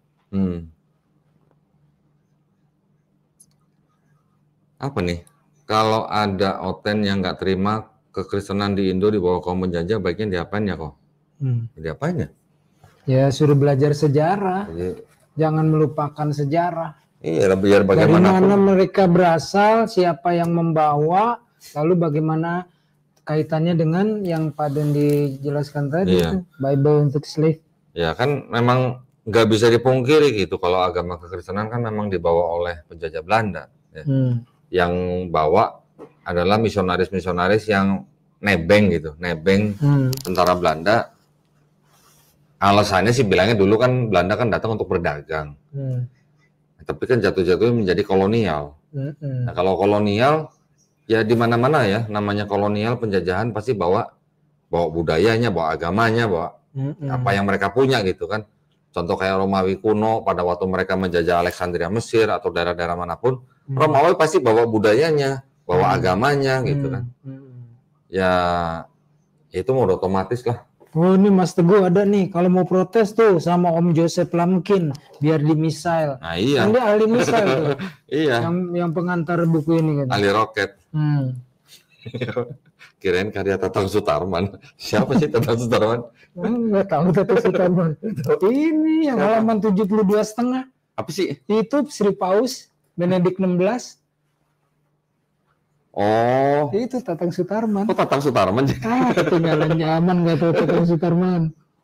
A: Apa nih? Kalau ada Oten yang nggak terima kekristenan di Indo di bawah kaum penjajah, baiknya diapain ya kok? Diapain ya?
B: Ya suruh belajar sejarah. Jangan melupakan sejarah.
A: Iya, biar bagaimanapun.
B: Dari mana mereka berasal, siapa yang membawa, lalu bagaimana kaitannya dengan yang Pak Den dijelaskan tadi itu Bible untuk slave. Ya
A: kan memang nggak bisa dipungkiri gitu kalau agama kekristenan kan memang dibawa oleh penjajah Belanda. Ya. Yang bawa adalah misionaris-misionaris yang nebeng gitu, tentara Belanda. Alasannya sih bilangnya dulu kan Belanda kan datang untuk berdagang. Tapi kan jatuh-jatuhnya menjadi kolonial. Nah, kalau kolonial ya di mana-mana ya, namanya kolonial penjajahan pasti bawa budayanya, bawa agamanya, bawa apa yang mereka punya gitu kan. Contoh kayak Romawi kuno pada waktu mereka menjajah Alexandria Mesir atau daerah-daerah manapun, Romawi pasti bawa budayanya, bawa agamanya gitu kan. Ya itu mau otomatis lah.
B: Oh ini Mas Teguh ada nih, kalau mau protes tuh sama Om Joseph Lamkin biar di misail.
A: Nah iya.
B: Dia ahli misail tuh.
A: Iya.
B: Yang pengantar buku ini kan.
A: Ahli roket. Kirain karya Tatang Sutarman. Siapa sih Tatang Sutarman?
B: Nggak tahu Tatang Sutarman. Ini yang halaman 72,5.
A: Apa sih?
B: Itu Sri Paus Benedikt 16.
A: Oh.
B: Itu Tatang Sutarman.
A: Oh, Tatang Sutarman.
B: Ketinggalan zaman nggak tahu Tatang Sutarman.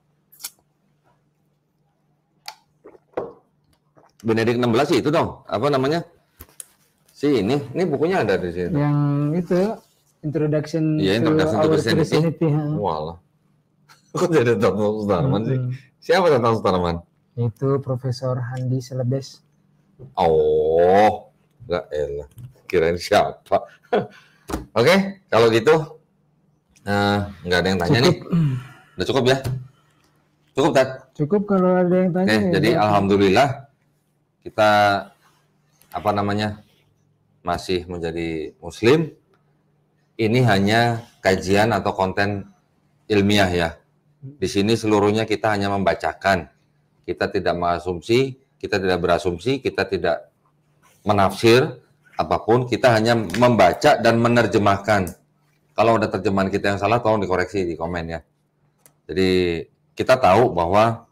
A: Benedikt 16 itu dong. Apa namanya? Ini bukunya ada di sini.
B: Yang itu Introduction
A: to
B: Our Christianity.
A: Walah. Kok jadi Tatang Sutarman sih? Siapa Tatang Sutarman?
B: Itu Profesor Handi Selebes.
A: Oh, enggak elah. Kirain siapa? Oke, kalau gitu nggak ada yang tanya nih. Udah cukup ya? Cukup, Tat?
B: Cukup kalau ada yang tanya.
A: Oke, jadi alhamdulillah kita masih menjadi Muslim. Ini hanya kajian atau konten ilmiah ya. Di sini seluruhnya kita hanya membacakan. Kita tidak mengasumsi, kita tidak berasumsi, kita tidak menafsir apapun. Kita hanya membaca dan menerjemahkan. Kalau ada terjemahan kita yang salah, tolong dikoreksi di komen ya. Jadi kita tahu bahwa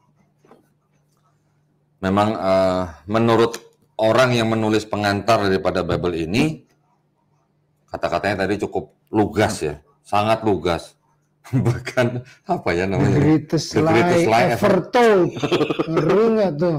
A: memang menurut orang yang menulis pengantar daripada Bible ini, kata-katanya tadi cukup lugas ya, sangat lugas. Bahkan apa ya namanya?
B: The greatest lie ever told. Ngeri nggak tuh?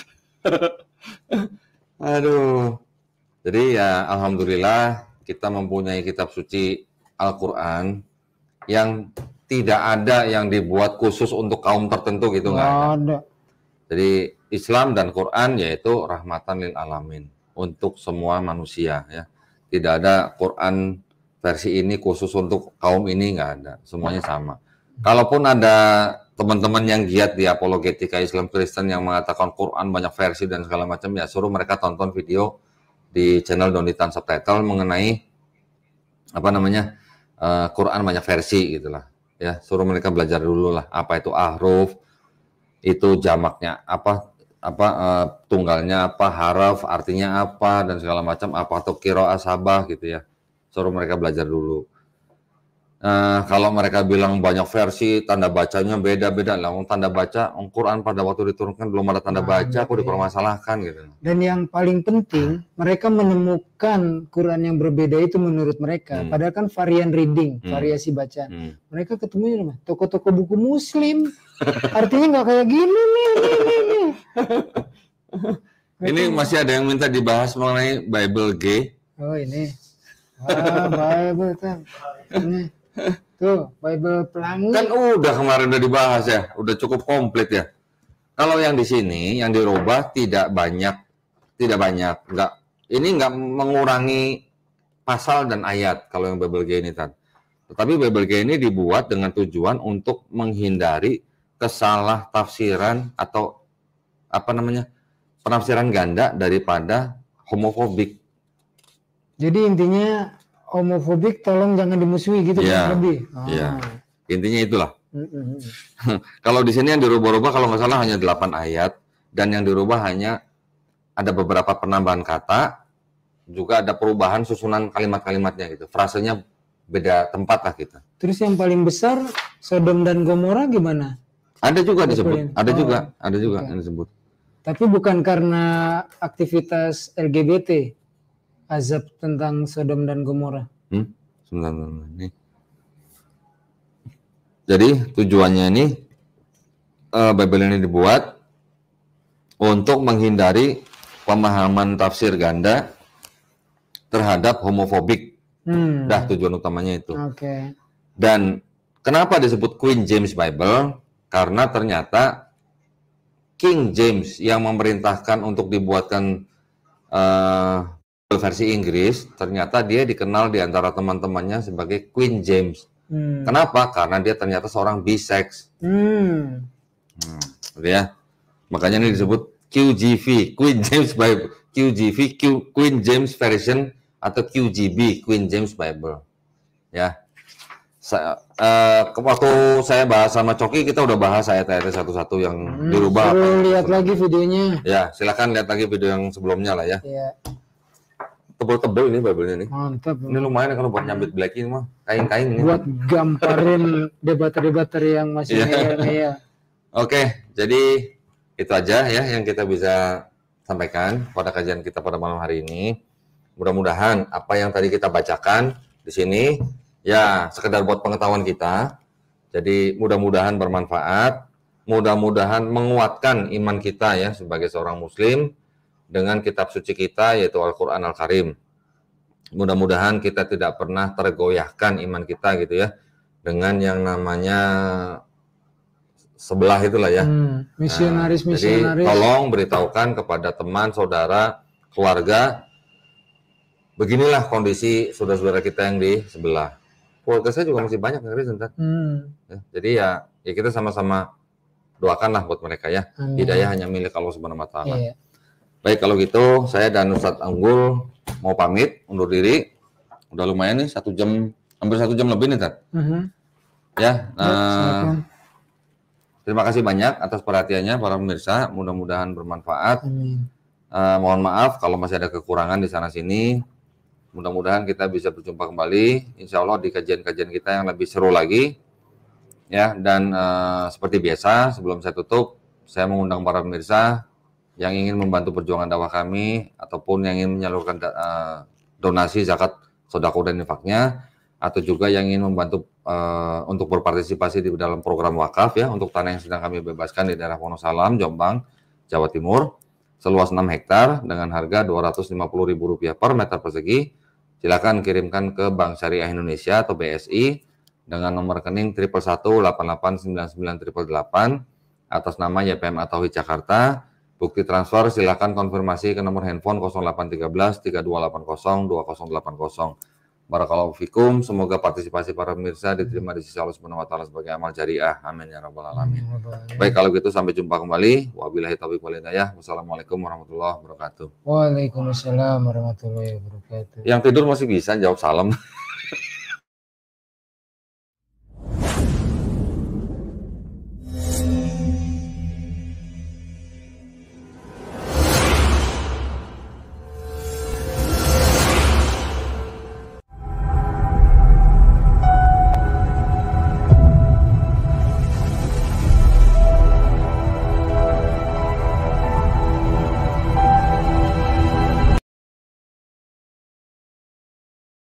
A: Aduh. Jadi ya alhamdulillah kita mempunyai kitab suci Al-Quran yang tidak ada yang dibuat khusus untuk kaum tertentu gitu, nggak ada. Jadi Islam dan Quran yaitu rahmatan lil alamin untuk semua manusia ya. Tidak ada Quran versi ini khusus untuk kaum ini, nggak ada. Semuanya sama. Kalaupun ada teman-teman yang giat di apologetika Islam Kristen yang mengatakan Quran banyak versi dan segala macam, ya suruh mereka tonton video di channel Donitan Subtitle mengenai Quran banyak versi gitulah. Ya, suruh mereka belajar dulu lah apa itu ahruf, itu jamaknya apa tunggalnya apa, haraf artinya apa dan segala macam, apa atau qiraah sabah gitu ya. Suruh mereka belajar dulu. Kalau mereka bilang banyak versi, tanda bacanya beda-beda lah. Tanda baca Al-Quran pada waktu diturunkan belum ada tanda baca, aku dipermasalahkan gitu. Dan
B: yang paling penting, mereka menemukan Quran yang berbeda itu menurut mereka. Padahal kan varian reading, variasi bacaan. Mereka ketemunya sama toko-toko buku Muslim. Artinya nggak kayak gini nih.
A: Ini masih ada yang minta dibahas mengenai Bible G.
B: Oh ini. Bible kan. Ini. Tuh, Bible pelangi.
A: Kan udah kemarin udah dibahas ya, udah cukup komplit ya. Kalau yang di sini yang dirubah tidak banyak, ini nggak mengurangi pasal dan ayat kalau yang Bible G ini kan. Tetapi Bible G ini dibuat dengan tujuan untuk menghindari kesalah tafsiran atau penafsiran ganda daripada homofobik.
B: Jadi intinya homofobik tolong jangan dimusuhi gitu
A: ya,
B: lebih.
A: Iya. Intinya itulah. Kalau di sini yang dirubah-rubah kalau nggak salah hanya 8 ayat dan yang dirubah hanya ada beberapa penambahan kata, juga ada perubahan susunan kalimat-kalimatnya gitu. Frasenya beda tempat lah kita.
B: Terus yang paling besar Sodom dan Gomora gimana?
A: Ada juga disebut. Ada juga yang disebut.
B: Tapi bukan karena aktivitas LGBT. Azab tentang Sodom dan Gomora.
A: Sebentar nih. Jadi tujuannya ini Bible ini dibuat untuk menghindari pemahaman tafsir ganda terhadap homofobik. Dah tujuan utamanya itu.
B: Oke.
A: Dan kenapa disebut Queen James Bible? Karena ternyata King James yang memerintahkan untuk dibuatkan versi Inggris, ternyata dia dikenal di antara teman-temannya sebagai Queen James. Kenapa? Karena dia ternyata seorang bisex. Ya. Makanya ini disebut QJV, Queen James Bible. QJV, Queen James Version atau QJB, Queen James Bible. Ya. Waktu saya bahas sama Coki, kita udah bahas ayat-ayat satu-satu yang dirubah.
B: Lihat lagi videonya.
A: Ya, silakan lihat lagi video yang sebelumnya lah ya. tebel-tebel ini Bible-nya nih.
B: Mantap.
A: Ini lumayan kalau buat nyambit black ini mah, kain-kain ini.
B: Buat gamparin debater-debater yang masih ngeyel-ngeyel.
A: Oke, jadi itu aja ya yang kita bisa sampaikan pada kajian kita pada malam hari ini. Mudah-mudahan apa yang tadi kita bacakan di sini ya sekedar buat pengetahuan kita. Jadi mudah-mudahan bermanfaat, mudah-mudahan menguatkan iman kita ya sebagai seorang muslim dengan kitab suci kita yaitu Al-Qur'an Al-Karim. Mudah-mudahan kita tidak pernah tergoyahkan iman kita gitu ya dengan yang namanya sebelah itulah ya.
B: Misionaris.
A: Jadi tolong beritahukan kepada teman, saudara, keluarga, beginilah kondisi saudara-saudara kita yang di sebelah. Keluarga saya juga masih banyak yang Kristen. Ya, jadi ya kita sama-sama doakanlah buat mereka ya. Hidayah hanya milik Allah Subhanahu wa taala. Iya. Baik, kalau gitu saya dan Ustadz Unggul mau pamit undur diri. Udah lumayan nih 1 jam, hampir 1 jam lebih nih, Tat. Ya, terima kasih banyak atas perhatiannya para pemirsa. Mudah-mudahan bermanfaat. Mohon maaf kalau masih ada kekurangan di sana sini. Mudah-mudahan kita bisa berjumpa kembali, insya Allah di kajian-kajian kita yang lebih seru lagi. Ya, dan seperti biasa sebelum saya tutup, saya mengundang para pemirsa yang ingin membantu perjuangan dakwah kami ataupun yang ingin menyalurkan donasi zakat, sedekah dan infaknya, atau juga yang ingin membantu untuk berpartisipasi di dalam program wakaf ya untuk tanah yang sedang kami bebaskan di daerah Wonosalam, Jombang, Jawa Timur, seluas 6 hektar dengan harga Rp250.000 per meter persegi. Silakan kirimkan ke Bank Syariah Indonesia atau BSI dengan nomor rekening 111889988 atas nama YPM Tauhid Jakarta. Bukti transfer silakan konfirmasi ke nomor handphone 0813 3280 2080. Barakallahu fikum, semoga partisipasi para pemirsa diterima di sisi Allah Subhanahu wa taala sebagai amal jariah. Amin ya rabbal alamin. Baik, kalau gitu sampai jumpa kembali. Wabillahi taufiq wal hidayah. Wassalamualaikum warahmatullahi wabarakatuh.
B: Waalaikumsalam warahmatullahi wabarakatuh.
A: Yang tidur masih bisa jawab salam.